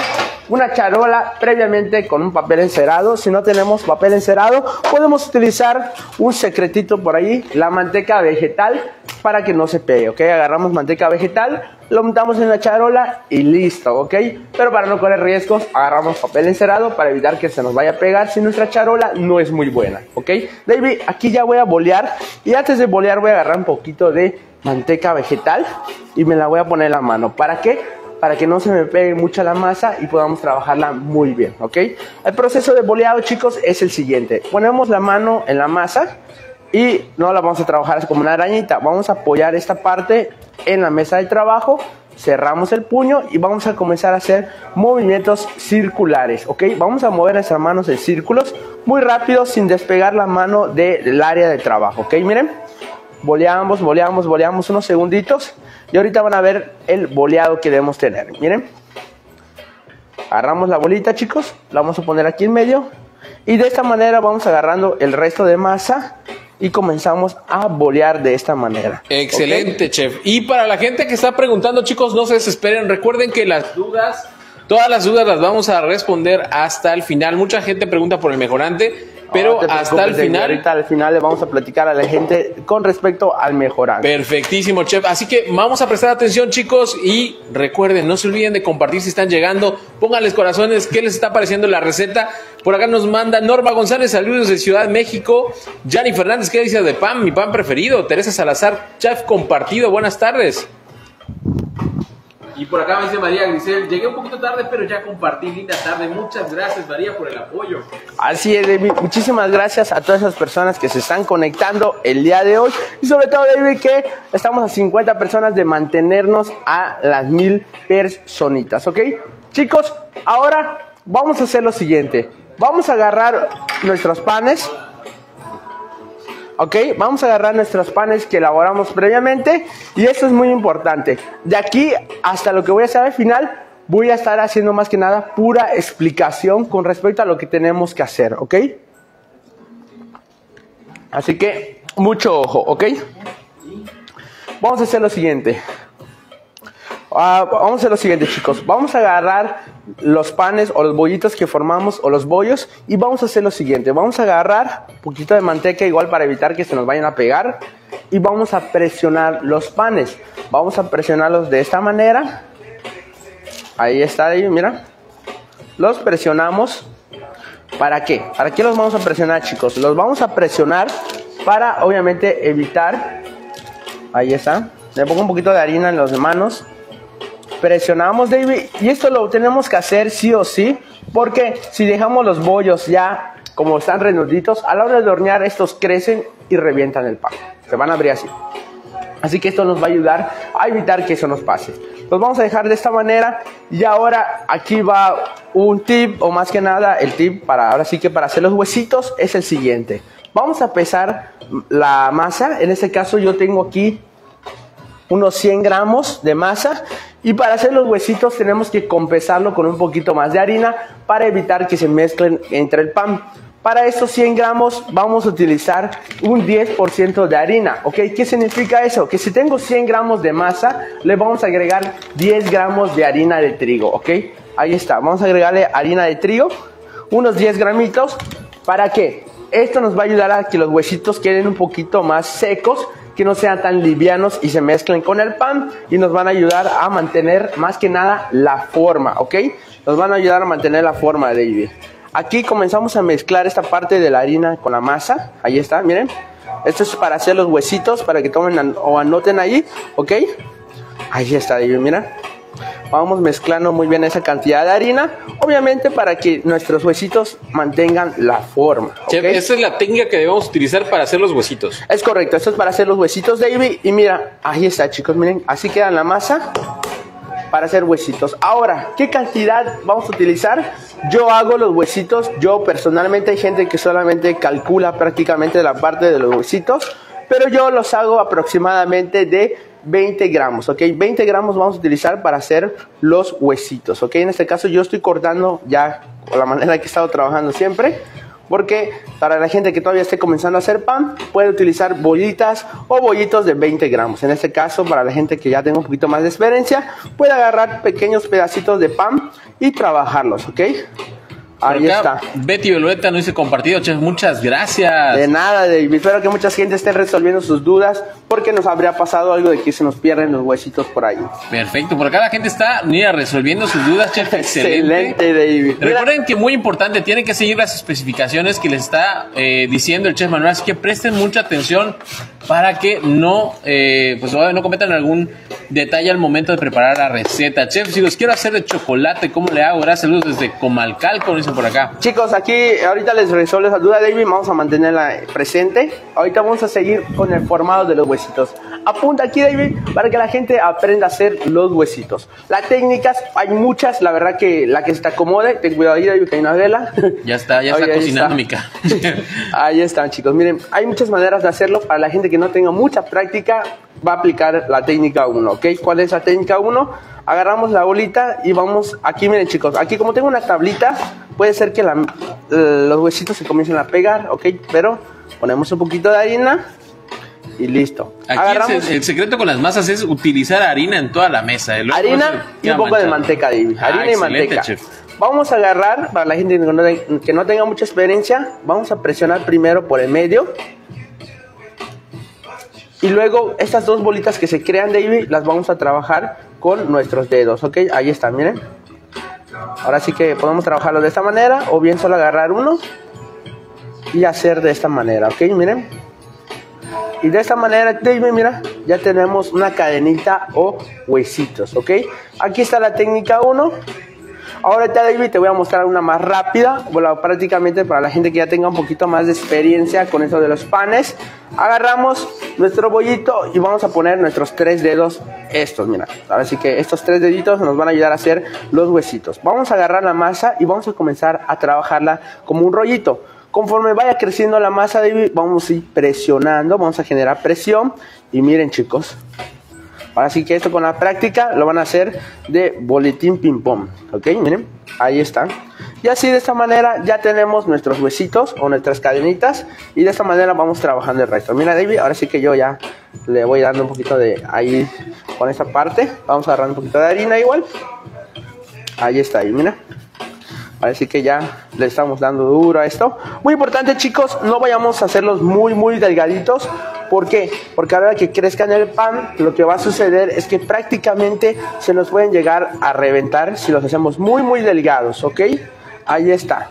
una charola previamente con un papel encerado. Si no tenemos papel encerado, podemos utilizar un secretito por ahí, la manteca vegetal, para que no se pegue, ¿ok? Agarramos manteca vegetal, lo montamos en la charola y listo, ¿ok? Pero para no correr riesgos, agarramos papel encerado para evitar que se nos vaya a pegar si nuestra charola no es muy buena, ¿ok? David, aquí ya voy a bolear, y antes de bolear voy a agarrar un poquito de manteca vegetal y me la voy a poner en la mano. ¿Para qué? Para que no se me pegue mucha la masa y podamos trabajarla muy bien, ¿ok? El proceso de boleado, chicos, es el siguiente. Ponemos la mano en la masa y no la vamos a trabajar como una arañita. Vamos a apoyar esta parte en la mesa de trabajo, cerramos el puño y vamos a comenzar a hacer movimientos circulares, ¿ok? Vamos a mover nuestras manos en círculos muy rápido sin despegar la mano del área de trabajo, ¿ok? Miren, boleamos unos segunditos y ahorita van a ver el boleado que debemos tener. Miren, agarramos la bolita, chicos, la vamos a poner aquí en medio y de esta manera vamos agarrando el resto de masa y comenzamos a bolear de esta manera. Excelente, ¿okay? Chef. Y para la gente que está preguntando, chicos, no se desesperen. Recuerden que todas las dudas las vamos a responder hasta el final. Mucha gente pregunta por el mejorante, pero hasta el final. Ahorita al final le vamos a platicar a la gente con respecto al mejorante. Perfectísimo, Chef. Así que vamos a prestar atención, chicos, y recuerden, no se olviden de compartir si están llegando. Pónganles corazones, ¿qué les está pareciendo la receta? Por acá nos manda Norma González, saludos de Ciudad de México. Yanni Fernández, ¿qué dice de pan? Mi pan preferido. Teresa Salazar, Chef compartido, buenas tardes. Y por acá me dice María Grisel, llegué un poquito tarde, pero ya compartí, linda tarde. Muchas gracias, María, por el apoyo. Así es, David. Muchísimas gracias a todas esas personas que se están conectando el día de hoy. Y sobre todo, David, que estamos a 50 personas de mantenernos a las 1000 personitas, ¿ok? Chicos, ahora vamos a hacer lo siguiente. Vamos a agarrar nuestros panes. Ok, vamos a agarrar nuestros panes que elaboramos previamente y esto es muy importante. De aquí hasta lo que voy a hacer al final, voy a estar haciendo más que nada pura explicación con respecto a lo que tenemos que hacer, ¿ok? Así que mucho ojo, ¿ok? Vamos a hacer lo siguiente. Vamos a hacer lo siguiente, chicos. Vamos a agarrar los panes o los bollitos que formamos o los bollos y vamos a hacer lo siguiente. Vamos a agarrar un poquito de manteca igual para evitar que se nos vayan a pegar y vamos a presionar los panes. Vamos a presionarlos de esta manera. Ahí está, ahí, mira. Los presionamos. ¿Para qué? ¿Para qué los vamos a presionar, chicos? Los vamos a presionar para, obviamente, evitar. Ahí está. Le pongo un poquito de harina en las manos. Presionamos, David, y esto lo tenemos que hacer sí o sí, porque si dejamos los bollos ya como están renuditos, a la hora de hornear estos crecen y revientan el pan, se van a abrir así. Así que esto nos va a ayudar a evitar que eso nos pase. Los vamos a dejar de esta manera y ahora aquí va un tip, o más que nada el tip para ahora sí que para hacer los huesitos es el siguiente. Vamos a pesar la masa, en este caso yo tengo aquí unos 100 gramos de masa y para hacer los huesitos tenemos que compensarlo con un poquito más de harina para evitar que se mezclen entre el pan. Para estos 100 gramos vamos a utilizar un 10% de harina, ¿ok? ¿Qué significa eso? Que si tengo 100 gramos de masa, le vamos a agregar 10 gramos de harina de trigo, ¿ok? Ahí está, vamos a agregarle harina de trigo, unos 10 gramitos, ¿para qué? Esto nos va a ayudar a que los huesitos queden un poquito más secos, que no sean tan livianos y se mezclen con el pan y nos van a ayudar a mantener más que nada la forma, ¿ok? Nos van a ayudar a mantener la forma, David. Aquí comenzamos a mezclar esta parte de la harina con la masa. Ahí está, miren. Esto es para hacer los huesitos, para que tomen o anoten ahí, ¿ok? Ahí está, David, mira. Vamos mezclando muy bien esa cantidad de harina, obviamente para que nuestros huesitos mantengan la forma, ¿okay? Chef, esa es la técnica que debemos utilizar para hacer los huesitos. Es correcto, esto es para hacer los huesitos, David. Y mira, ahí está, chicos, miren, así queda la masa para hacer huesitos. Ahora, ¿qué cantidad vamos a utilizar? Yo hago los huesitos, yo personalmente, hay gente que solamente calcula prácticamente la parte de los huesitos, pero yo los hago aproximadamente de 20 gramos, ¿ok? 20 gramos vamos a utilizar para hacer los huesitos, ¿ok? En este caso yo estoy cortando ya con la manera que he estado trabajando siempre, porque para la gente que todavía esté comenzando a hacer pan, puede utilizar bollitas o bollitos de 20 gramos. En este caso, para la gente que ya tenga un poquito más de experiencia, puede agarrar pequeños pedacitos de pan y trabajarlos, ¿ok? Ahí está. Betty Belueta nos dice compartido, chef, muchas gracias. De nada, David. Espero que mucha gente esté resolviendo sus dudas, porque nos habría pasado algo de que se nos pierden los huesitos por ahí. Perfecto, por acá la gente está, mira, resolviendo sus dudas, chef. Excelente, David. Recuerden que muy importante, tienen que seguir las especificaciones que les está diciendo el chef Manuel, así que presten mucha atención para que no, no cometan algún detalle al momento de preparar la receta. Chef, si los quiero hacer de chocolate, ¿cómo le hago? Gracias, saludos desde Comalcalco, dicen por acá. Chicos, aquí ahorita les resuelvo esa duda, David, vamos a mantenerla presente. Ahorita vamos a seguir con el formado de los huesitos. Apunta aquí, David, para que la gente aprenda a hacer los huesitos. Las técnicas, hay muchas, la verdad que la que se te acomode, ten cuidado ahí, David, que hay una vela. Ya está cocinando mi cara. Ahí están, chicos, miren, hay muchas maneras de hacerlo. Para la gente que no tenga mucha práctica, va a aplicar la técnica 1, ¿ok? ¿Cuál es la técnica 1? Agarramos la bolita y vamos, aquí miren, chicos, aquí como tengo una tablita, puede ser que los huesitos se comiencen a pegar, ¿ok? Pero ponemos un poquito de harina y listo. Aquí el secreto con las masas es utilizar harina en toda la mesa. Harina y un poco de manteca, David. Harina y manteca. Chef. Vamos a agarrar, para la gente que no tenga mucha experiencia, vamos a presionar primero por el medio. Y luego estas dos bolitas que se crean, David, las vamos a trabajar con nuestros dedos, ¿ok? Ahí están, miren. Ahora sí que podemos trabajarlo de esta manera, o bien solo agarrar uno y hacer de esta manera, ¿ok? Miren. Y de esta manera, David, mira, ya tenemos una cadenita o huesitos, ¿ok? Aquí está la técnica 1. Ahora, David, te voy a mostrar una más rápida, bueno, prácticamente para la gente que ya tenga un poquito más de experiencia con eso de los panes. Agarramos nuestro bollito y vamos a poner nuestros 3 dedos estos, mira. Ahora sí que estos 3 deditos nos van a ayudar a hacer los huesitos. Vamos a agarrar la masa y vamos a comenzar a trabajarla como un rollito. Conforme vaya creciendo la masa, David, vamos a ir presionando, vamos a generar presión. Y miren, chicos, ahora sí que esto con la práctica lo van a hacer de boletín ping pong, ¿ok? Miren, ahí están. Y así de esta manera ya tenemos nuestros huesitos o nuestras cadenitas. Y de esta manera vamos trabajando el resto. Mira, David, ahora sí que yo ya le voy dando un poquito de ahí con esta parte. Vamos agarrando un poquito de harina igual. Ahí está, ahí, mira. Así que ya le estamos dando duro a esto. Muy importante, chicos, no vayamos a hacerlos muy delgaditos. ¿Por qué? Porque a la hora que crezcan el pan, lo que va a suceder es que prácticamente se nos pueden llegar a reventar si los hacemos muy delgados, ¿ok? Ahí está.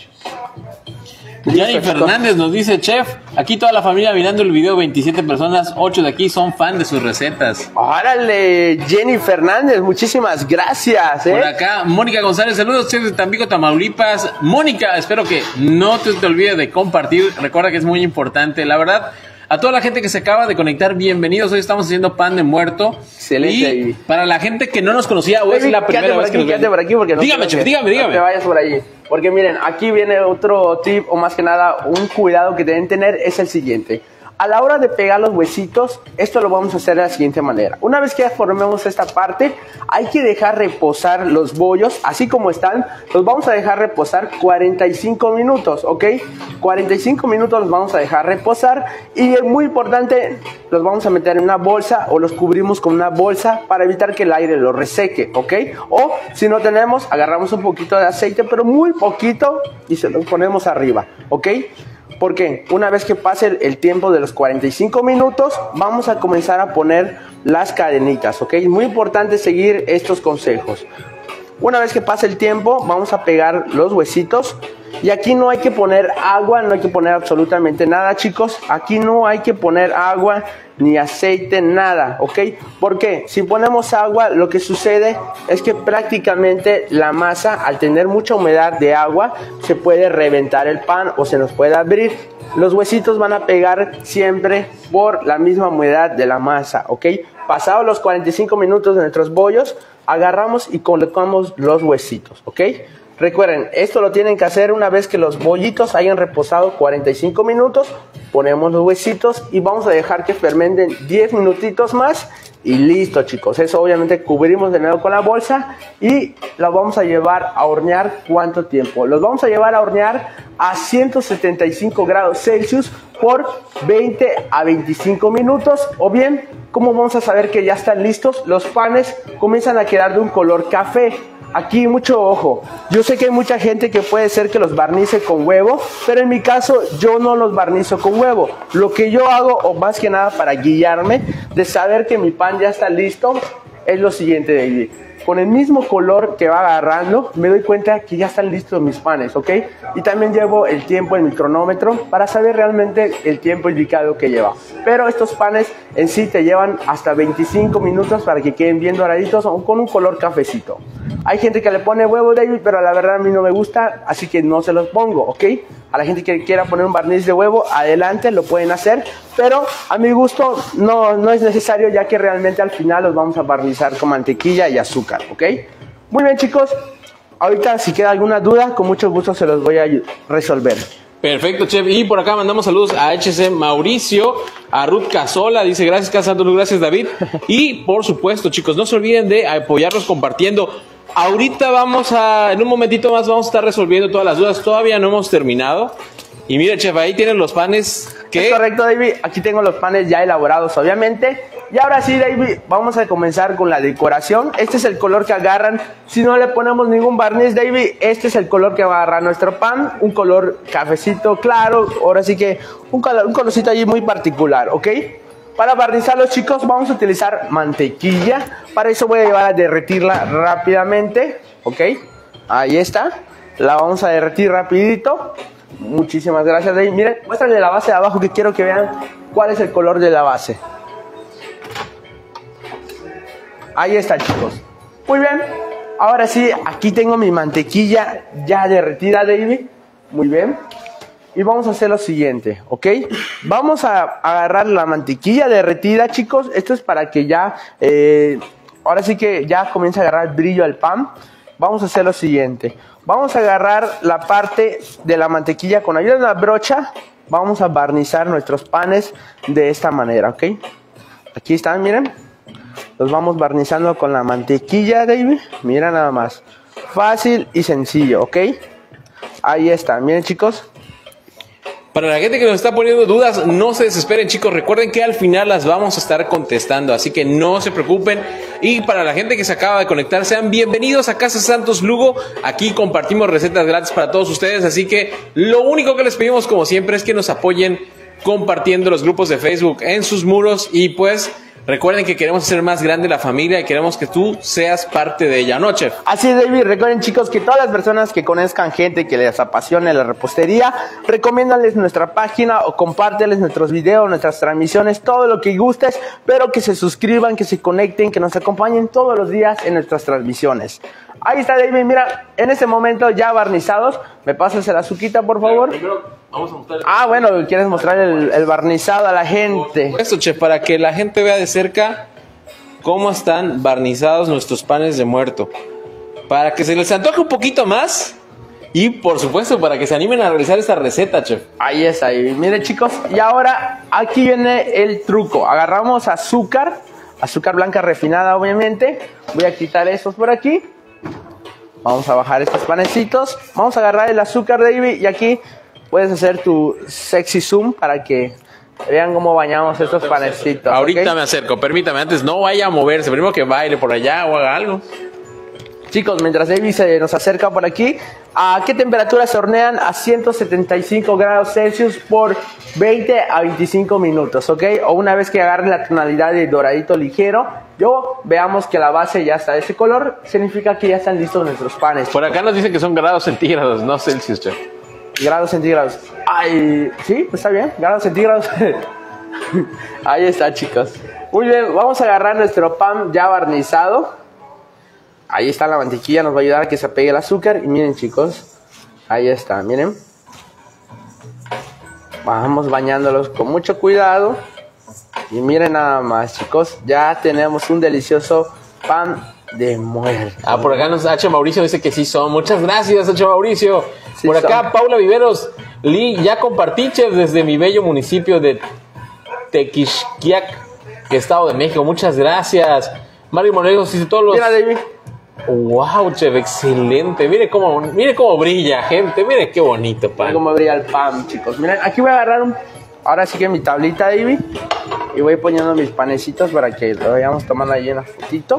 Jenny Fernández nos dice, chef, aquí toda la familia mirando el video, 27 personas, 8 de aquí son fan de sus recetas. Órale, Jenny Fernández, muchísimas gracias. Por acá, Mónica González, saludos, chef de Tampico, Tamaulipas. Mónica, espero que no te olvides de compartir, recuerda que es muy importante, la verdad. A toda la gente que se acaba de conectar, bienvenidos. Hoy estamos haciendo pan de muerto. Excelente. Y para la gente que no nos conocía, hoy es la primera vez que nos quédate por aquí porque no dígame, chef, dígame. No te vayas por allí. Porque miren, aquí viene otro tip, o más que nada, un cuidado que deben tener, es el siguiente. A la hora de pegar los huesitos, esto lo vamos a hacer de la siguiente manera. Una vez que ya formemos esta parte, hay que dejar reposar los bollos, así como están, los vamos a dejar reposar 45 minutos, ¿ok? 45 minutos los vamos a dejar reposar y es muy importante, los vamos a meter en una bolsa o los cubrimos con una bolsa para evitar que el aire los reseque, ¿ok? O si no tenemos, agarramos un poquito de aceite, pero muy poquito y se lo ponemos arriba, ¿ok? Porque una vez que pase el tiempo de los 45 minutos, vamos a comenzar a poner las cadenitas, ¿ok? Es muy importante seguir estos consejos. Una vez que pase el tiempo, vamos a pegar los huesitos. Y aquí no hay que poner agua, no hay que poner absolutamente nada, chicos. Aquí no hay que poner agua ni aceite, nada, ¿ok? Porque si ponemos agua, lo que sucede es que prácticamente la masa, al tener mucha humedad de agua, se puede reventar el pan o se nos puede abrir. Los huesitos van a pegar siempre por la misma humedad de la masa, ¿ok? Pasados los 45 minutos de nuestros bollos, agarramos y colocamos los huesitos, ¿ok? Recuerden, esto lo tienen que hacer una vez que los bollitos hayan reposado 45 minutos ponemos los huesitos y vamos a dejar que fermenten 10 minutitos más y listo, chicos. Eso obviamente cubrimos de nuevo con la bolsa y los vamos a llevar a hornear. ¿Cuánto tiempo? Los vamos a llevar a hornear a 175 grados Celsius por 20 a 25 minutos. O bien, ¿cómo vamos a saber que ya están listos? Los panes comienzan a quedar de un color café. Aquí mucho ojo, yo sé que hay mucha gente que puede ser que los barnice con huevo, pero en mi caso yo no los barnizo con huevo. Lo que yo hago, o más que nada para guiarme de saber que mi pan ya está listo, es lo siguiente, David. Con el mismo color que va agarrando, me doy cuenta que ya están listos mis panes, ¿ok? Y también llevo el tiempo en mi cronómetro para saber realmente el tiempo indicado que lleva. Pero estos panes en sí te llevan hasta 25 minutos para que queden bien doraditos o con un color cafecito. Hay gente que le pone huevo, David, pero la verdad a mí no me gusta, así que no se los pongo, ¿ok? A la gente que quiera poner un barniz de huevo, adelante, lo pueden hacer, pero a mi gusto no es necesario, ya que realmente al final los vamos a barnizar con mantequilla y azúcar, ¿ok? Muy bien, chicos, ahorita si queda alguna duda, con mucho gusto se los voy a resolver. Perfecto, chef. Y por acá mandamos saludos a HC Mauricio, a Ruth Casola, dice gracias Casandro, gracias David. Y por supuesto, chicos, no se olviden de apoyarnos compartiendo. Ahorita en un momentito más vamos a estar resolviendo todas las dudas, todavía no hemos terminado. Y mire, chef, ahí tienen los panes que... Es correcto, David, aquí tengo los panes ya elaborados, obviamente. Y ahora sí, David, vamos a comenzar con la decoración. Este es el color que agarran, si no le ponemos ningún barniz, David, este es el color que va a agarrar nuestro pan, un color cafecito claro, ahora sí que un colorcito allí muy particular, ¿ok? Para barnizarlos, chicos, vamos a utilizar mantequilla. Para eso voy a llevar a derretirla rápidamente, ¿ok? Ahí está. La vamos a derretir rapidito. Muchísimas gracias, David. Miren, muéstrale la base de abajo que quiero que vean cuál es el color de la base. Ahí está, chicos. Muy bien. Ahora sí, aquí tengo mi mantequilla ya derretida, David. Muy bien. Y vamos a hacer lo siguiente, ¿ok? Vamos a agarrar la mantequilla derretida, chicos. Esto es para que ya, ahora sí que ya comience a agarrar brillo al pan. Vamos a hacer lo siguiente. Vamos a agarrar la parte de la mantequilla con ayuda de una brocha. Vamos a barnizar nuestros panes de esta manera, ¿ok? Aquí están, miren. Los vamos barnizando con la mantequilla, David. Mira nada más. Fácil y sencillo, ¿ok? Ahí está, miren, chicos. Para la gente que nos está poniendo dudas, no se desesperen, chicos. Recuerden que al final las vamos a estar contestando, así que no se preocupen. Y para la gente que se acaba de conectar, sean bienvenidos a Casa Santos Lugo. Aquí compartimos recetas gratis para todos ustedes, así que lo único que les pedimos, como siempre, es que nos apoyen compartiendo los grupos de Facebook en sus muros. Y pues recuerden que queremos hacer más grande la familia y queremos que tú seas parte de ella, ¿no, chef? Así es, David. Recuerden, chicos, que todas las personas que conozcan gente que les apasione la repostería, recomiéndales nuestra página o compárteles nuestros videos, nuestras transmisiones, todo lo que gustes, pero que se suscriban, que se conecten, que nos acompañen todos los días en nuestras transmisiones. Ahí está, David. Mira, en este momento ya barnizados. ¿Me pasas el azuquita, por favor? Vamos a mostrar. Ah, bueno, ¿quieres mostrar el barnizado a la gente? Esto, chef, para que la gente vea de cerca cómo están barnizados nuestros panes de muerto. Para que se les antoje un poquito más. Y, por supuesto, para que se animen a realizar esta receta, chef. Ahí está. Y miren, chicos, y ahora aquí viene el truco. Agarramos azúcar blanca refinada, obviamente. Voy a quitar estos por aquí. Vamos a bajar estos panecitos. Vamos a agarrar el azúcar, David, y aquí puedes hacer tu sexy zoom para que vean cómo bañamos estos panecitos. Ahorita, ¿okay? Me acerco, permítame, antes no vaya a moverse, primero que baile por allá o haga algo. Chicos, mientras David se nos acerca por aquí, ¿a qué temperatura se hornean? A 175 grados Celsius por 20 a 25 minutos, ¿ok? O una vez que agarren la tonalidad de doradito ligero, veamos que la base ya está de ese color, significa que ya están listos nuestros panes. Por acá nos dicen que son grados centígrados, no Celsius, chef. Grados centígrados. Ay, sí, pues está bien, grados centígrados. Ahí está, chicos. Muy bien, vamos a agarrar nuestro pan ya barnizado. Ahí está la mantequilla, nos va a ayudar a que se pegue el azúcar. Y miren, chicos, ahí está, miren. Vamos bañándolos con mucho cuidado. Y miren nada más, chicos, ya tenemos un delicioso pan de muerto. Ah, por acá H. Mauricio dice que sí son. Muchas gracias, H. Mauricio. Sí por acá, son. Paula Viveros Lee, ya compartí, chef, desde mi bello municipio de Tequixquiac, Estado de México. Muchas gracias. Mario Morelos dice todos los... Mira, David. Wow, chef, excelente. Mire cómo brilla, gente. Mire qué bonito pan. Mira cómo brilla el pan, chicos. Miren, aquí voy a agarrar ahora sí que mi tablita, David. Y voy poniendo mis panecitos para que lo vayamos tomando ahí en la fotito.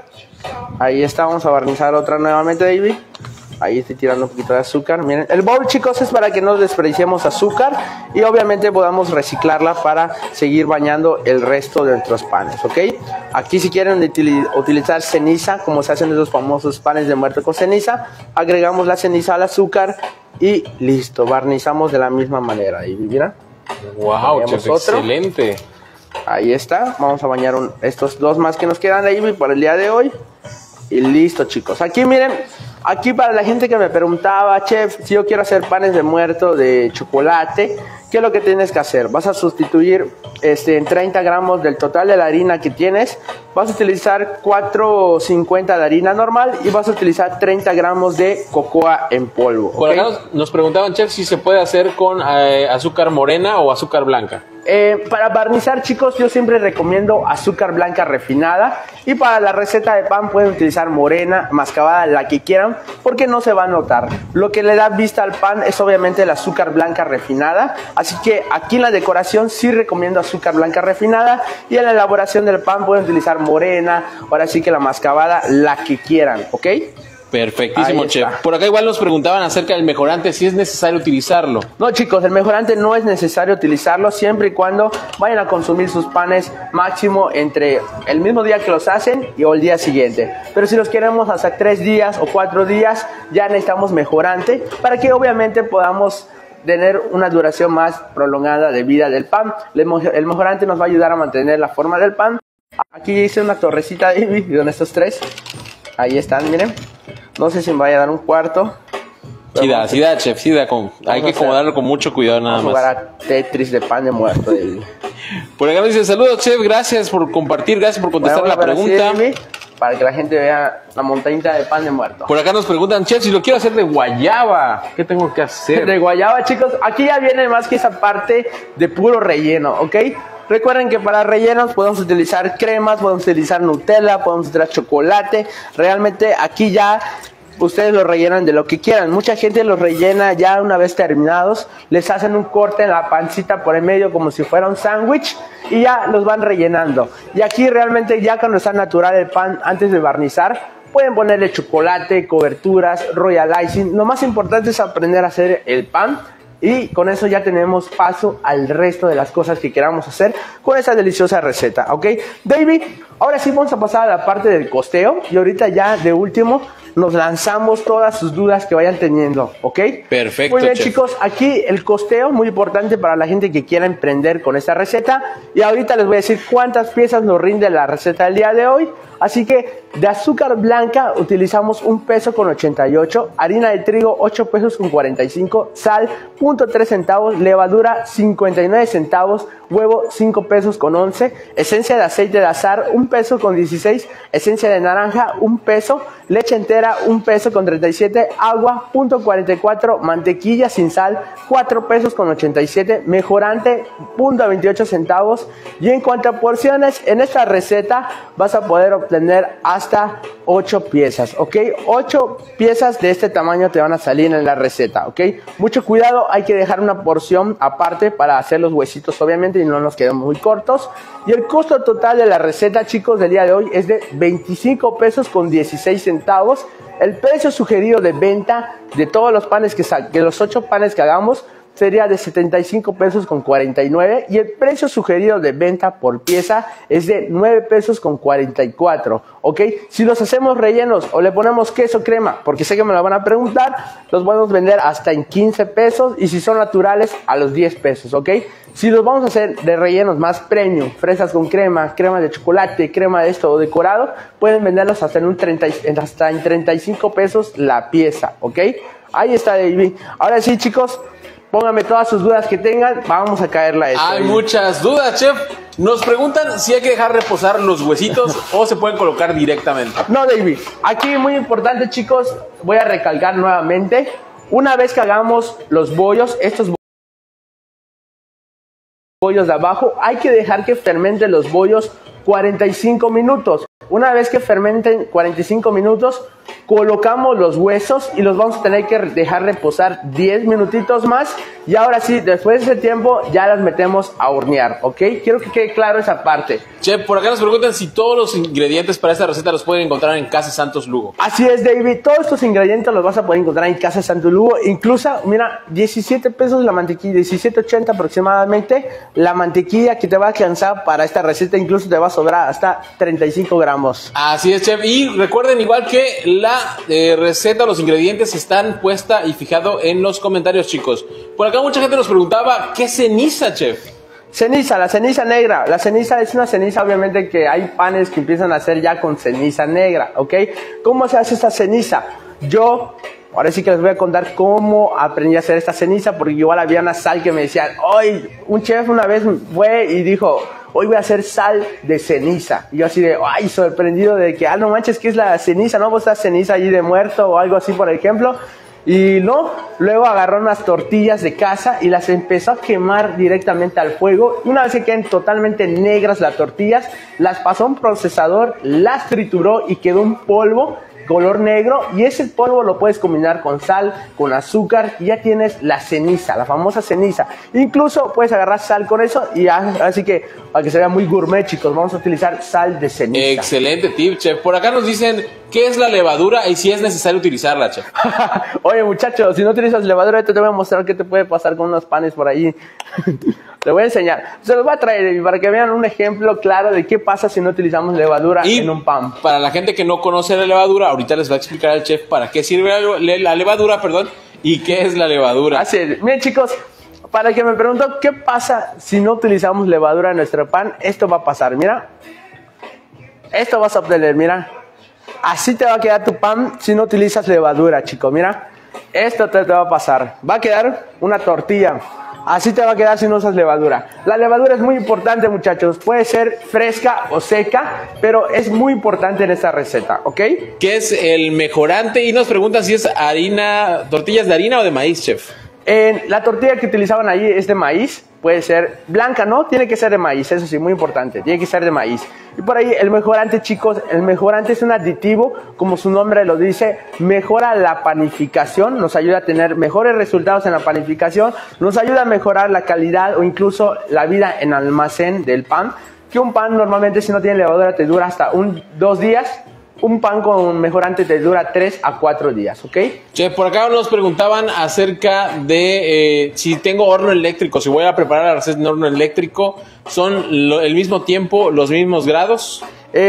Ahí está, vamos a barnizar otra nuevamente, David. Ahí estoy tirando un poquito de azúcar. Miren, el bowl, chicos, es para que no desperdiciemos azúcar y obviamente podamos reciclarla para seguir bañando el resto de nuestros panes, ¿ok? Aquí si quieren utilizar ceniza, como se hacen esos famosos panes de muerto con ceniza, agregamos la ceniza al azúcar y listo, barnizamos de la misma manera. Ahí, miren. Wow, chef, excelente. Ahí está, vamos a bañar estos dos más que nos quedan ahí para el día de hoy. Y listo, chicos. Aquí miren, aquí para la gente que me preguntaba, chef, si yo quiero hacer panes de muerto de chocolate, ¿qué es lo que tienes que hacer? Vas a sustituir en 30 gramos del total de la harina que tienes, vas a utilizar 450 de harina normal y vas a utilizar 30 gramos de cocoa en polvo. Por ¿okay? acá nos preguntaban, chef, si se puede hacer con azúcar morena o azúcar blanca. Para barnizar, chicos, yo siempre recomiendo azúcar blanca refinada y para la receta de pan pueden utilizar morena, mascabada, la que quieran, porque no se va a notar. Lo que le da vista al pan es obviamente el azúcar blanca refinada, así que aquí en la decoración sí recomiendo azúcar blanca refinada y en la elaboración del pan pueden utilizar morena, ahora sí que la mascabada, la que quieran, ¿ok? Perfectísimo, chef. Por acá igual nos preguntaban acerca del mejorante, si es necesario utilizarlo. No, chicos, el mejorante no es necesario utilizarlo siempre y cuando vayan a consumir sus panes máximo entre el mismo día que los hacen o el día siguiente. Pero si los queremos hasta 3 días o 4 días, ya necesitamos mejorante para que obviamente podamos tener una duración más prolongada de vida del pan. El mejorante nos va a ayudar a mantener la forma del pan. Aquí hice una torrecita de con estos 3. Ahí están, miren. No sé si me vaya a dar un cuarto. Sí da, chef, sí da. Hay que acomodarlo con mucho cuidado nada más. Jugar a Tetris de pan de muerto. Por acá nos dice, saludos, chef, gracias por compartir, gracias por contestar la pregunta. Para que la gente vea la montañita de pan de muerto. Por acá nos preguntan, chef, si lo quiero hacer de guayaba, ¿qué tengo que hacer? De guayaba, chicos, aquí ya viene más que esa parte de puro relleno, ¿ok? Recuerden que para rellenos podemos utilizar cremas, podemos utilizar Nutella, podemos utilizar chocolate. Realmente aquí ya ustedes lo rellenan de lo que quieran. Mucha gente los rellena ya una vez terminados. Les hacen un corte en la pancita por el medio como si fuera un sándwich y ya los van rellenando. Y aquí realmente ya cuando está natural el pan antes de barnizar, pueden ponerle chocolate, coberturas, royal icing. Lo más importante es aprender a hacer el pan. Y con eso ya tenemos paso al resto de las cosas que queramos hacer con esa deliciosa receta, ¿ok? David, ahora sí vamos a pasar a la parte del costeo. Y ahorita ya de último nos lanzamos todas sus dudas que vayan teniendo, ¿ok? Perfecto, muy bien, chef. chicos, aquí el costeo, muy importante para la gente que quiera emprender con esta receta. Y ahorita les voy a decir cuántas piezas nos rinde la receta del día de hoy. Así que de azúcar blanca utilizamos 1 peso con 88, harina de trigo 8 pesos con 45, sal 0.3 centavos, levadura 59 centavos, huevo 5 pesos con 11, esencia de aceite de azar 1 peso con 16, esencia de naranja 1 peso, leche entera 1 peso con 37, agua 0.44, mantequilla sin sal 4 pesos con 87, mejorante 0.28 centavos. Y en cuanto a porciones, en esta receta vas a poder obtener hasta 8 piezas, ¿ok? 8 piezas de este tamaño te van a salir en la receta, ¿ok? Mucho cuidado, hay que dejar una porción aparte para hacer los huesitos, obviamente, y no nos quedemos muy cortos. Y el costo total de la receta, chicos, del día de hoy es de 25 pesos con 16 centavos. El precio sugerido de venta de todos los panes de los 8 panes que hagamos sería de 75 pesos con 49 y el precio sugerido de venta por pieza es de 9 pesos con 44, ¿ok? Si los hacemos rellenos o le ponemos queso crema, porque sé que me lo van a preguntar, los podemos vender hasta en 15 pesos y si son naturales a los 10 pesos, ¿ok? Si los vamos a hacer de rellenos más premium, fresas con crema, crema de chocolate, crema de esto o decorado, pueden venderlos hasta en 35 pesos la pieza, ¿ok? Ahí está, David. Ahora sí, chicos, pónganme todas sus dudas que tengan, vamos a caerla a esto. Hay muchas dudas, chef. Nos preguntan si hay que dejar reposar los huesitos o se pueden colocar directamente. No, David. Aquí muy importante, chicos, voy a recalcar nuevamente. Una vez que hagamos los bollos, estos bollos de abajo, hay que dejar que fermenten los bollos 45 minutos. Una vez que fermenten 45 minutos, colocamos los huesos y los vamos a tener que dejar reposar 10 minutitos más. Y ahora sí, después de ese tiempo, ya las metemos a hornear, ¿ok? Quiero que quede claro esa parte. Chef, por acá nos preguntan si todos los ingredientes para esta receta los pueden encontrar en Casa Santos Lugo. Así es, David. Todos estos ingredientes los vas a poder encontrar en Casa Santos Lugo. Incluso, mira, 17 pesos la mantequilla, 17.80 aproximadamente. La mantequilla que te va a alcanzar para esta receta, incluso te va a sobrar hasta 35 gramos. Así es, chef. Y recuerden igual que la receta, los ingredientes están puesta y fijado en los comentarios, chicos. Por acá mucha gente nos preguntaba, ¿qué ceniza, chef? Ceniza, la ceniza negra. La ceniza es una ceniza, obviamente, que hay panes que empiezan a hacer ya con ceniza negra, ¿ok? ¿Cómo se hace esta ceniza? Yo, ahora sí que les voy a contar cómo aprendí a hacer esta ceniza, porque igual había una sal que me decían, hoy un chef una vez fue y dijo, hoy voy a hacer sal de ceniza. Y yo así de, ay, sorprendido de que, no manches, ¿qué es la ceniza? ¿No? ¿Vos estás ceniza allí de muerto o algo así, por ejemplo? Y no, luego agarró unas tortillas de casa y las empezó a quemar directamente al fuego. Y una vez que queden totalmente negras las tortillas, las pasó a un procesador, las trituró y quedó un polvo color negro, y ese polvo lo puedes combinar con sal, con azúcar, y ya tienes la ceniza, la famosa ceniza. Incluso puedes agarrar sal con eso, y así que para que se vea muy gourmet, chicos, vamos a utilizar sal de ceniza. Excelente tip, chef. Por acá nos dicen qué es la levadura y si es necesario utilizarla, chef. Oye, muchachos, si no utilizas levadura, te voy a mostrar qué te puede pasar con unos panes por ahí. Te voy a enseñar. Se los voy a traer para que vean un ejemplo claro de qué pasa si no utilizamos levadura en un pan. Para la gente que no conoce la levadura, ahorita les va a explicar al chef para qué sirve la levadura, y qué es la levadura. Así es. Miren, chicos, para el que me preguntó qué pasa si no utilizamos levadura en nuestro pan, esto va a pasar. Mira, esto vas a obtener, mira. Así te va a quedar tu pan si no utilizas levadura, chicos. Mira, esto te va a pasar. Va a quedar una tortilla. Así te va a quedar si no usas levadura. La levadura es muy importante, muchachos. Puede ser fresca o seca, pero es muy importante en esta receta, ¿ok? ¿Qué es el mejorante? Y nos preguntan si es tortillas de harina o de maíz, chef. La tortilla que utilizaban ahí es de maíz. Puede ser blanca, ¿no? Tiene que ser de maíz, eso sí, muy importante. Tiene que ser de maíz. Y por ahí el mejorante, chicos, el mejorante es un aditivo, como su nombre lo dice, mejora la panificación, nos ayuda a tener mejores resultados en la panificación, nos ayuda a mejorar la calidad o incluso la vida en almacén del pan. Que un pan normalmente si no tiene levadura te dura hasta 2 días. Un pan con mejorante te dura 3 a 4 días, ¿ok? Chef, por acá nos preguntaban acerca de si tengo horno eléctrico, si voy a preparar la receta en horno eléctrico, ¿son el mismo tiempo, los mismos grados?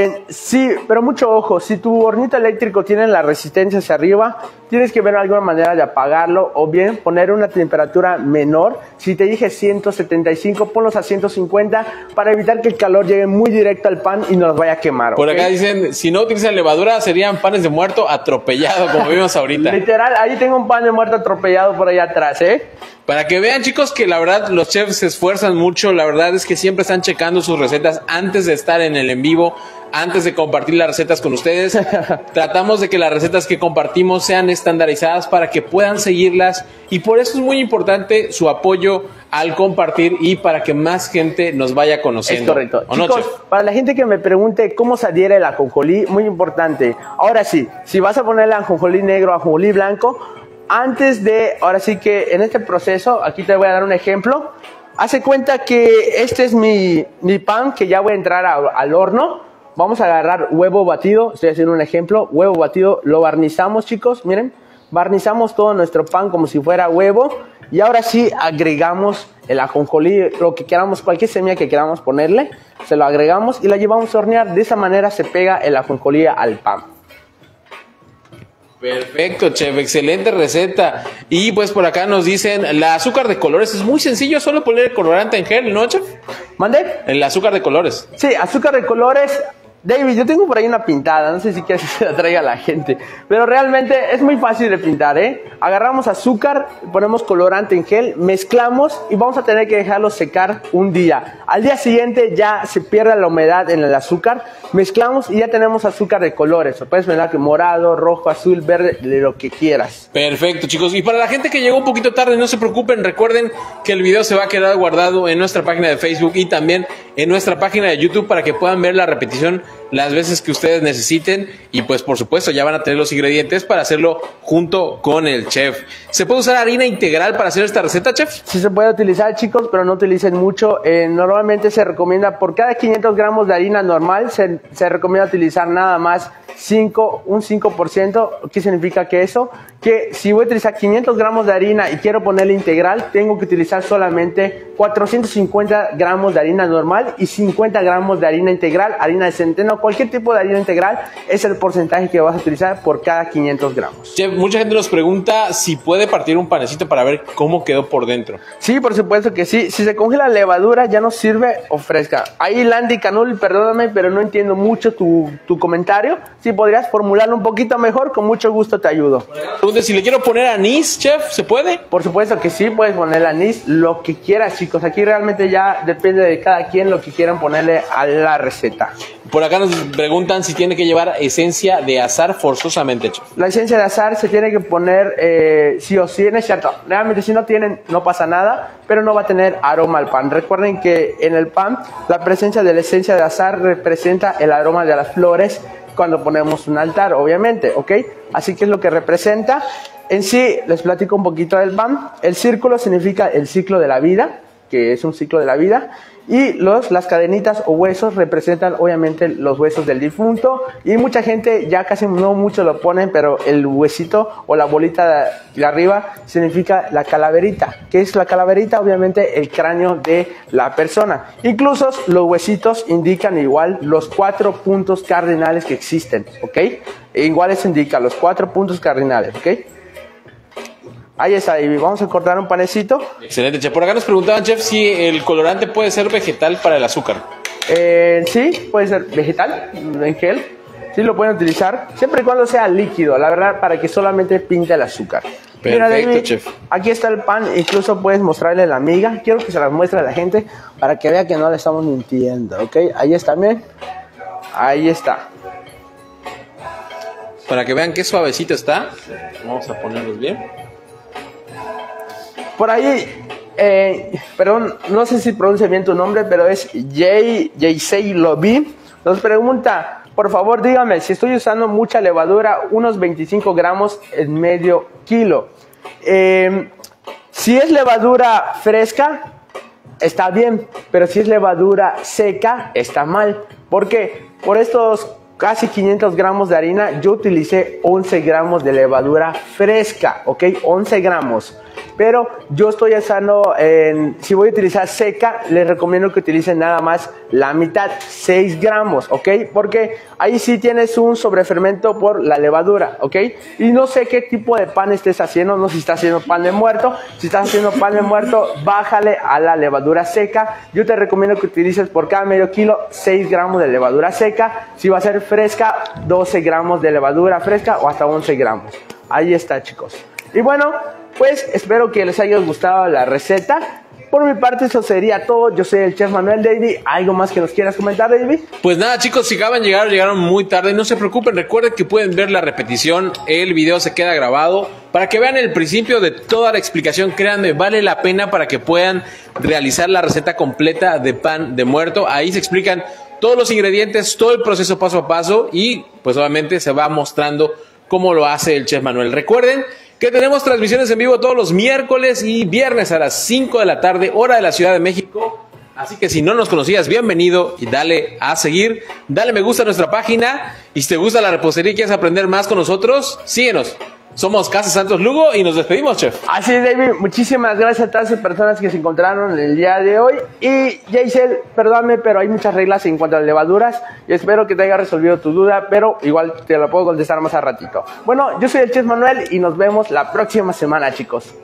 Sí, pero mucho ojo, si tu hornito eléctrico tiene la resistencia hacia arriba, tienes que ver alguna manera de apagarlo o bien poner una temperatura menor. Si te dije 175, ponlos a 150 para evitar que el calor llegue muy directo al pan y no los vaya a quemar. Por acá dicen, si no utilizan levadura, serían panes de muerto atropellado, como vimos ahorita. Literal, ahí tengo un pan de muerto atropellado por allá atrás, ¿eh? Para que vean, chicos, que la verdad los chefs se esfuerzan mucho. La verdad es que siempre están checando sus recetas antes de estar en el en vivo, antes de compartir las recetas con ustedes. Tratamos de que las recetas que compartimos sean estandarizadas para que puedan seguirlas, y por eso es muy importante su apoyo al compartir y para que más gente nos vaya conociendo. Es correcto. Chicos, para la gente que me pregunte cómo se adhiere el ajonjolí, muy importante. Ahora sí, si vas a poner el ajonjolí negro o ajonjolí blanco, antes de, ahora sí que en este proceso, aquí te voy a dar un ejemplo. Hace cuenta que este es mi pan que ya voy a entrar al horno. Vamos a agarrar huevo batido, estoy haciendo un ejemplo, huevo batido, lo barnizamos, chicos, miren, barnizamos todo nuestro pan como si fuera huevo, y ahora sí agregamos el ajonjolí, lo que queramos, cualquier semilla que queramos ponerle, se lo agregamos y la llevamos a hornear. De esa manera se pega el ajonjolí al pan. Perfecto, chef, excelente receta. Y pues por acá nos dicen, el azúcar de colores es muy sencillo, solo poner el colorante en gel, ¿no, chef? ¿Mande? El azúcar de colores. Sí, azúcar de colores. David, yo tengo por ahí una pintada, no sé si quieres que se la traiga a la gente, pero realmente es muy fácil de pintar, ¿eh? Agarramos azúcar, ponemos colorante en gel, mezclamos y vamos a tener que dejarlo secar un día. Al día siguiente ya se pierde la humedad en el azúcar, mezclamos y ya tenemos azúcar de colores. O puedes poner morado, rojo, azul, verde, de lo que quieras. Perfecto, chicos. Y para la gente que llegó un poquito tarde, no se preocupen, recuerden que el video se va a quedar guardado en nuestra página de Facebook y también en nuestra página de YouTube para que puedan ver la repetición las veces que ustedes necesiten y pues por supuesto ya van a tener los ingredientes para hacerlo junto con el chef. ¿Se puede usar harina integral para hacer esta receta, chef? Sí se puede utilizar, chicos, pero no utilicen mucho. Normalmente se recomienda por cada 500 gramos de harina normal se recomienda utilizar nada más un 5%. ¿Qué significa que eso? Que si voy a utilizar 500 gramos de harina y quiero ponerle integral, tengo que utilizar solamente 450 gramos de harina normal y 50 gramos de harina integral, harina de centeno, cualquier tipo de harina integral es el porcentaje que vas a utilizar por cada 500 gramos. Chef, mucha gente nos pregunta si puede partir un panecito para ver cómo quedó por dentro. Sí, por supuesto que sí. Si se congela la levadura ya no sirve o fresca. Ahí Landy Canul, perdóname, pero no entiendo mucho tu comentario. Si podrías formularlo un poquito mejor, con mucho gusto te ayudo. Si le quiero poner anís, chef, ¿se puede? Por supuesto que sí, puedes ponerle anís, lo que quieras, chicos. Aquí realmente ya depende de cada quien lo que quieran ponerle a la receta. Por acá nos preguntan si tiene que llevar esencia de azahar forzosamente, chef. La esencia de azahar se tiene que poner sí o sí, es cierto. Realmente si no tienen, no pasa nada, pero no va a tener aroma al pan. Recuerden que en el pan la presencia de la esencia de azahar representa el aroma de las flores cuando ponemos un altar, obviamente, ¿ok? Así que es lo que representa. En sí, les platico un poquito del pan. El círculo significa el ciclo de la vida, que es un ciclo de la vida. Y las cadenitas o huesos representan obviamente los huesos del difunto. Y mucha gente, ya casi no mucho lo ponen, pero el huesito o la bolita de arriba significa la calaverita. ¿Qué es la calaverita? Obviamente el cráneo de la persona. Incluso los huesitos indican igual los 4 puntos cardinales que existen, ¿ok? Igual eso indica los 4 puntos cardinales, ¿ok? Ahí está, y vamos a cortar un panecito. Excelente, chef. Por acá nos preguntaban, chef, si el colorante puede ser vegetal para el azúcar. Sí, puede ser vegetal, en gel. Sí, lo pueden utilizar, siempre y cuando sea líquido, la verdad, para que solamente pinte el azúcar. Perfecto, mira, David, chef. Aquí está el pan, incluso puedes mostrarle la miga. Quiero que se las muestre a la gente para que vea que no le estamos mintiendo, ¿ok? Ahí está, miren. Ahí está. Para que vean qué suavecito está, vamos a ponerlos bien. Por ahí, perdón, no sé si pronuncio bien tu nombre, pero es Jay Lobby. Nos pregunta, por favor dígame, si estoy usando mucha levadura, unos 25 gramos en medio kilo. Si es levadura fresca, está bien, pero si es levadura seca, está mal. ¿Por qué? Por estos casi 500 gramos de harina, yo utilicé 11 gramos de levadura fresca, ¿ok? 11 gramos. Pero yo estoy usando, si voy a utilizar seca, les recomiendo que utilicen nada más la mitad, 6 gramos, ¿ok? Porque ahí sí tienes un sobrefermento por la levadura, ¿ok? Y no sé qué tipo de pan estés haciendo, no sé si estás haciendo pan de muerto. Si estás haciendo pan de muerto, bájale a la levadura seca. Yo te recomiendo que utilices por cada medio kilo 6 gramos de levadura seca. Si va a ser fresca, 12 gramos de levadura fresca o hasta 11 gramos. Ahí está, chicos. Y bueno, pues espero que les haya gustado la receta. Por mi parte eso sería todo. Yo soy el chef Manuel. David, ¿algo más que nos quieras comentar, David? Pues nada, chicos, si acaban de llegar, llegaron muy tarde, no se preocupen, recuerden que pueden ver la repetición, el video se queda grabado para que vean el principio de toda la explicación. Créanme, vale la pena para que puedan realizar la receta completa de pan de muerto. Ahí se explican todos los ingredientes, todo el proceso paso a paso y pues obviamente se va mostrando cómo lo hace el chef Manuel. Recuerden que tenemos transmisiones en vivo todos los miércoles y viernes a las 5 de la tarde, hora de la Ciudad de México. Así que si no nos conocías, bienvenido y dale a seguir, dale me gusta a nuestra página. Y si te gusta la repostería y quieres aprender más con nosotros, síguenos. Somos Casa Santos Lugo y nos despedimos, chef. Así es, David. Muchísimas gracias a todas las personas que se encontraron el día de hoy. Y Jaisel, perdóname, pero hay muchas reglas en cuanto a las levaduras. Y espero que te haya resolvido tu duda, pero igual te la puedo contestar más a ratito. Bueno, yo soy el chef Manuel y nos vemos la próxima semana, chicos.